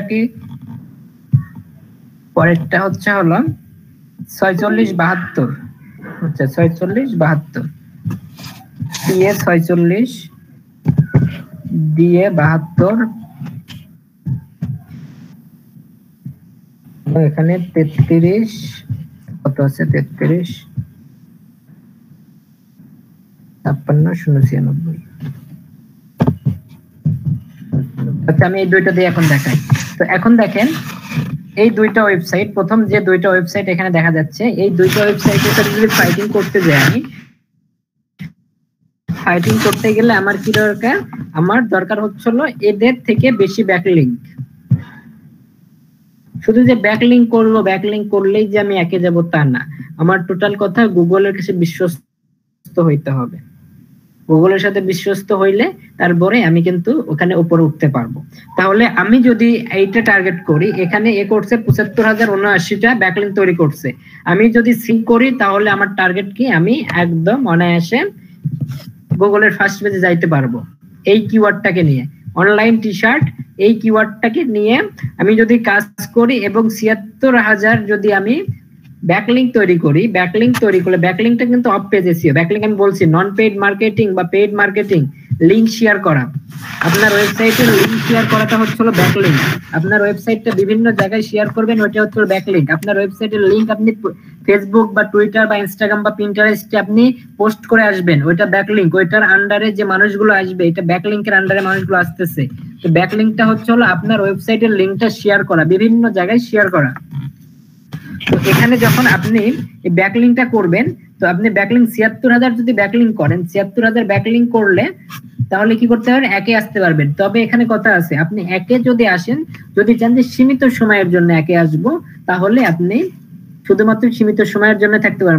পরেরটা হচ্ছে হলো ৪৬,৭২। আচ্ছা, ৪৬,৭২, পিএ ৪৬, ডিএ ৭২, এখানে ৩৩, কত আছে, ৩৩, ৫৬,০৯৬। আচ্ছা, আমি এই দুইটা দিয়ে এখন দেখাই। তো এখন দেখেন এই দুইটা ওয়েবসাইট, প্রথম যে দুইটা ওয়েবসাইট এখানে দেখা যাচ্ছে, এই দুইটা ওয়েবসাইটের সাথে যদি ফাইটিং করতে যাই, আমি ফাইটিং করতে গেলে আমার কি দরকার, আমার দরকার হচ্ছিল এদের থেকে বেশি ব্যাকলিংক। শুধু যে ব্যাকলিংক করলেই যে আমি একে যাব তা না, আমার টোটাল কথা গুগলের কাছে বিশ্বস্ত হইতে হবে। গুগলের সাথে বিশ্বস্ত হইলে তারপরে আমি কিন্তু ওখানে উপরে উঠতে পারবো। তাহলে আমি যদি এইটা টার্গেট করি, এখানে এ করছে ৭৫,০৭৯টা ব্যাকলিংক তৈরি করছে, আমি যদি সি করি তাহলে আমার টার্গেট কি, আমি একদম অনায়াসে গুগলের ফার্স্ট পেজে যাইতে পারবো। এই কিওয়ার্ডটাকে নিয়ে, অনলাইন টি শার্ট, এই কিওয়ার্ডটাকে নিয়ে আমি যদি কাজ করি এবং ৭৬,০০০ যদি আমি ব্যাকলিংক তৈরি করলে, ব্যাকলিংকটা কিন্তু অফ পেজ এসইও। ব্যাকলিংক আমি বলছি নন পেইড মার্কেটিং বা পেইড মার্কেটিং, লিংক শেয়ার করা, আপনার ওয়েবসাইটের লিংক শেয়ার করাটা হচ্ছে ব্যাকলিংক। আপনার ওয়েবসাইটটা বিভিন্ন জায়গায় শেয়ার করবেন, ওইটা হচ্ছে ব্যাকলিংক। আপনার ওয়েবসাইটের লিংক আপনি ফেসবুক বা টুইটার বা ইনস্টাগ্রাম বা পিন্টারেস্টে আপনি পোস্ট করে আসবেন, ওইটা ব্যাকলিংক। ওইটার আন্ডারে যে মানুষগুলো আসবে, এটা ব্যাকলিংকের আন্ডারে মানুষগুলো আসতেছে। তো ব্যাকলিংকটা হচ্ছে আপনার ওয়েবসাইটের লিংকটা শেয়ার করা, বিভিন্ন জায়গায় শেয়ার করা। তো এখানে যখন আপনি এই ব্যাকলিংকটা করবেন, তো আপনি ব্যাকলিংক ৭৬,০০০ যদি ব্যাকলিংক করেন, ৭৬,০০০ ব্যাকলিংক করলে তাহলে কি করতে পারবেন, একে আসতে পারবেন। তবে এখানে কথা আছে, আপনি একে যদি আসেন, যদি চান যে সীমিত সময়ের জন্য একে আসবো, তাহলে আপনি শুধুমাত্র সীমিত সময়ের জন্য থাকতে পারেন। বাট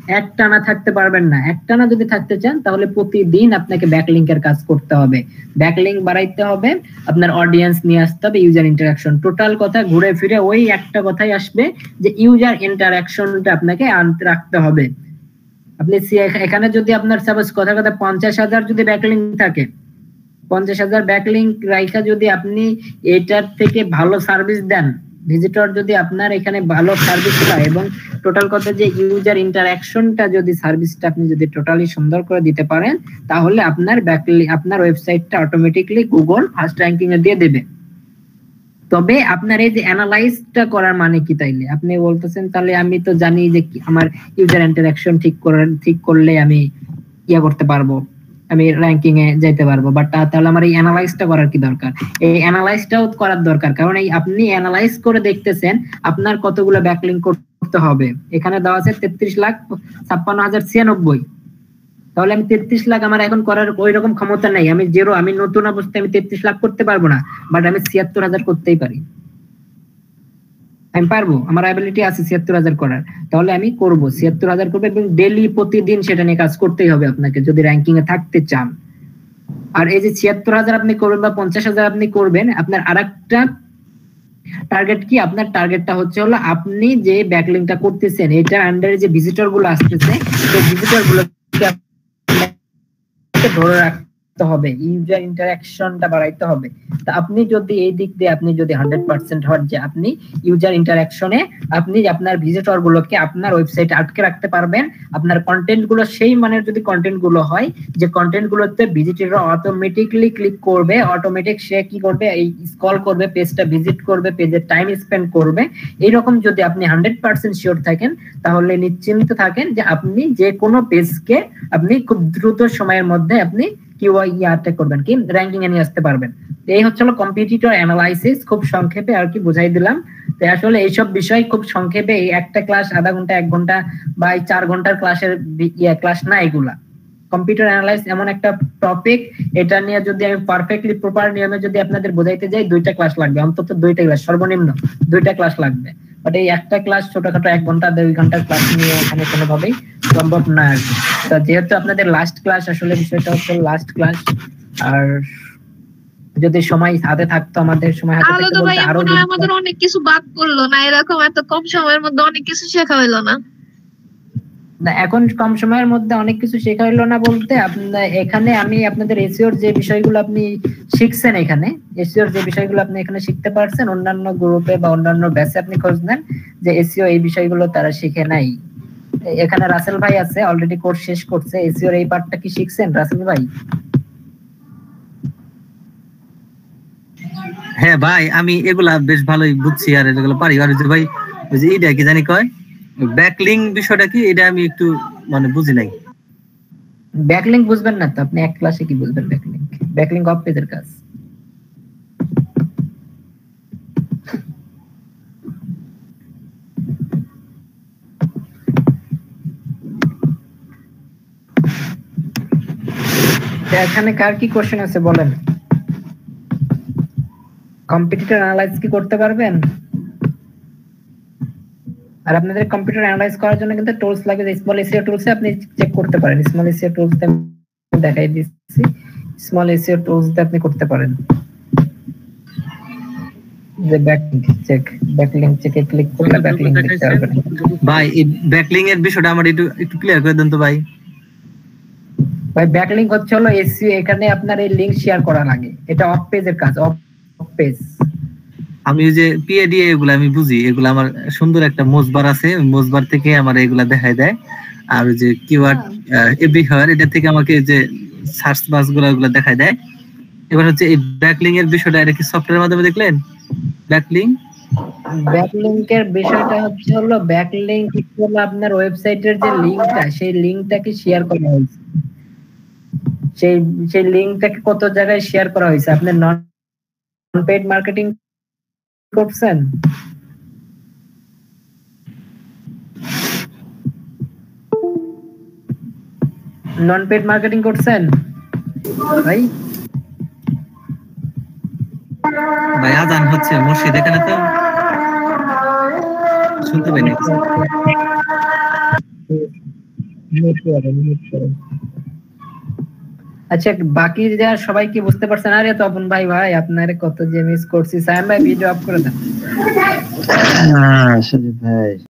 একটানা থাকতে পারবেন না। একটানা যদি থাকতে চান তাহলে প্রতিদিন আপনাকে ব্যাকলিংকের কাজ করতে হবে, ব্যাকলিংক বাড়াইতে হবে, আপনার অডিয়েন্স নিয়ে আসতে হবে, ইউজার ইন্টারাকশন। টোটাল কথা ঘুরে ফিরে ওই একটা কথাই আসবে যে ইউজার ইন্টারাকশনটা আপনাকে আনতে রাখতে হবে। আপনি এখানে যদি আপনার সাপোজ কথা 50,000 যদি ব্যাকলিংক থাকে, 50,000 ব্যাকলিংক রাইখা যদি আপনি এটার থেকে ভালো সার্ভিস দেন, ভিজিটর যদি আপনার এখানে ভালো সার্ভিস পায় এবং টোটাল কথা যে ইউজার ইন্টারাকশনটা যদি সার্ভিসটা আপনি যদি টোটালি সুন্দর করে দিতে পারেন, তাহলে আপনার আপনার ওয়েবসাইটটা অটোমেটিকলি গুগল ফার্স্ট র্যাঙ্কিং এ দিয়ে দেবে। তবে আপনার এই যে অ্যানালাইজটা করার মানে কি, তাইলে আপনি বলতেছেন তাহলে আমি তো জানি যে আমার ইউজার ইন্টারাকশন ঠিক করলে আমি ইয়া করতে পারবো, আমি র্যাঙ্কিং এ যেতে পারবো, বাট তাহলে আমার এই অ্যানালাইজটা করার কি দরকার? এই অ্যানালাইজটাও করার দরকার, কারণ এই আপনি অ্যানালাইজ করে দেখতেছেন আপনার কতগুলো ব্যাকলিংক করতে হবে। এখানে দেওয়া আছে 33,56,096, তাহলে আমি 33 লাখ আমার এখন করার ওই রকম ক্ষমতা নেই। আমি জিরো, আমি নতুন অবস্থায় আমি 33 লাখ করতে পারবো না, বাট আমি 76,000 করতেই পারি, আমি পারবো, আমার অ্যাবিলিটি আছে 76,000 করার। তাহলে আমি করব 76,000 করবো এবং ডেইলি প্রতিদিন সেটা নিয়ে কাজ করতেই হবে আপনাকে যদি র্যাঙ্কিং এ থাকতে চান। আর এই যে 76,000 আপনি করবেন বা 50,000 আপনি করবেন, আপনার আরেকটা টার্গেট কি? আপনার টার্গেটটা হচ্ছে হলো আপনি যে ব্যাকলিংকটা করতেছেন এটা আন্ডারে যে ভিজিটর গুলো আসতেছে, সেই ভিজিটর গুলোকে ধরে রাখতে হবে, ইউজার ইন্টারাকশনটা বাড়াইতে হবে। তা আপনি যদি এই দিক দিয়ে আপনি যদি 100% হন যে আপনি ইউজার ইন্টারাকশনে আপনি আপনার ভিজিটর গুলোকে আপনার ওয়েবসাইটে আটকে রাখতে পারবেন, আপনার কন্টেন্ট গুলো সেই মানের যদি কন্টেন্ট গুলো হয় যে কন্টেন্ট গুলোতে ভিজিটররা অটোমেটিকলি ক্লিক করবে, অটোমেটিক সে কি করবে, এই স্ক্রল করবে, পেজটা ভিজিট করবে, পেজে টাইম স্পেন্ড করবে, এইরকম যদি আপনি 100% শিওর থাকেন তাহলে নিশ্চিন্ত থাকেন যে আপনি যে কোনো পেজকে আপনি খুব দ্রুত সময়ের মধ্যে আপনি করবেন কি র্যাঙ্কিং এ নিয়ে আসতে পারবেন। এই হচ্ছে কম্পিটিটর অ্যানালাইসিস, খুব সংক্ষেপে আর কি বুঝাই দিলাম। তো আসলে এইসব বিষয় খুব সংক্ষেপে, এই একটা ক্লাস আধা ঘন্টা 1 ঘন্টা বা 4 ঘন্টার ক্লাসের ক্লাস না এগুলা। কম্পিউটার অ্যানালাইসিস এমন একটা টপিক, এটা নিয়ে যদি আমি পারফেক্টলি প্রপার নিয়মে যদি আপনাদের বোঝাইতে যাই 2টা ক্লাস লাগবে, অন্তত 2টা ক্লাস, সর্বনিম্ন 2টা ক্লাস লাগবে। বাট এই একটা ক্লাস ছোটখাটো 1 ঘন্টা 2 ঘন্টার ক্লাস নিয়ে এখানে কোনোভাবেই সম্ভব না আর কি। তো যেহেতু আপনাদের লাস্ট ক্লাস, আসলে বিষয়টা হচ্ছে লাস্ট ক্লাস, আর যদি সময় হাতে থাকতো, আমাদের সময় হাতে থাকতো বলতে আরো আমাদের অনেক কিছু বাদ পড়লো না, এরকম এত কম সময়ের মধ্যে অনেক কিছু শেখা হলো না। না, এখন কম সময়ের মধ্যে অনেক কিছু শেখা হলো না বলতে আপনার এখানে আমি আপনাদের এসইওর যে বিষয়গুলো আপনি শিখছেন, এখানে এসইওর যে বিষয়গুলো আপনি এখানে শিখতে পারছেন, অন্যান্য গ্রুপে বা অন্যান্য ব্যাচে আপনি খোঁজ নেন যে এসইও এই বিষয়গুলো তারা শিখে নাই। এখানে রাসেল ভাই আছে, অলরেডি কোর্স শেষ করছে, এসইওর এই পার্টটা কি শিখছেন রাসেল ভাই? হ্যাঁ ভাই, আমি এগুলা বেশ ভালোই বুঝছি আর এগুলো পারি। আর যে ভাই ওই যে এইটা কি জানি কয় ব্যাকলিংক বিষয়টা কি, এটা আমি একটু মানে বুঝি নাই। ব্যাকলিংক বুঝবেন না তো আপনি এক ক্লাসে কি বুঝবেন? ব্যাকলিংক অফ পেজের কাজ। এখানে কার কি কোশ্চেন আছে বলেন? কম্পিটিটর অ্যানালাইসিস কি করতে পারবেন? আর আপনাদের কম্পিউটার অ্যানালাইজ করার জন্য কিন্তু টুলস লাগে, স্মল এসইও টুলসে আপনি চেক করতে পারেন। স্মল এসইও টুলস দেখাই দিচ্ছি, স্মল এসইও টুলস দিয়ে আপনি করতে পারেন। যে ব্যাকলিংক চেকে ক্লিক করলে ব্যাকলিংক দেখতে পারবেন। ভাই এই ব্যাকলিংক এর বিষয়টা আমার একটু ক্লিয়ার করে দেন তো ভাই। ভাই ব্যাকলিংক হচ্ছে হলো এসইও, এখানে আপনার এই লিংক শেয়ার করা লাগে, এটা অফ পেজের কাজ, অফ পেজ। আমি যে পিএডি এগুলা আমি বুঝি, এগুলা আমার সুন্দর একটা মোজবার আছে, ওই মোজবার থেকে আমার এগুলা দেখায় দেয়। আর যে কিওয়ার্ড এভরিওয়্যার, এটা থেকে আমাকে যে সার্চ বাস গুলা দেখায় দেয়। এবার হচ্ছে এই ব্যাকলিংক এর বিষয়টা, এটা কি সফটওয়্যারের মাধ্যমে দেখলেন? ব্যাকলিংকের বিষয়টা হচ্ছে হলো ব্যাকলিংক হলো আপনার ওয়েবসাইটের যে লিংকটা, সেই লিংকটাকে শেয়ার করা হয়েছে, সেই লিংকটাকে কত জায়গায় শেয়ার করা হয়েছে। আপনি নন পেইড মার্কেটিং করছেন? নন পেইড মার্কেটিং করছেন ভাই? ভাই আজান হচ্ছে মসজিদ, এখানে তো শুনতে পাইনি। আচ্ছা বাকি যারা সবাই কি বুঝতে পারছেন? আরে তপন ভাই ভাই আপনারে কত যে মিস করছি। সাইম ভাই ভিডিও অফ করে দেন। সুজিত ভাই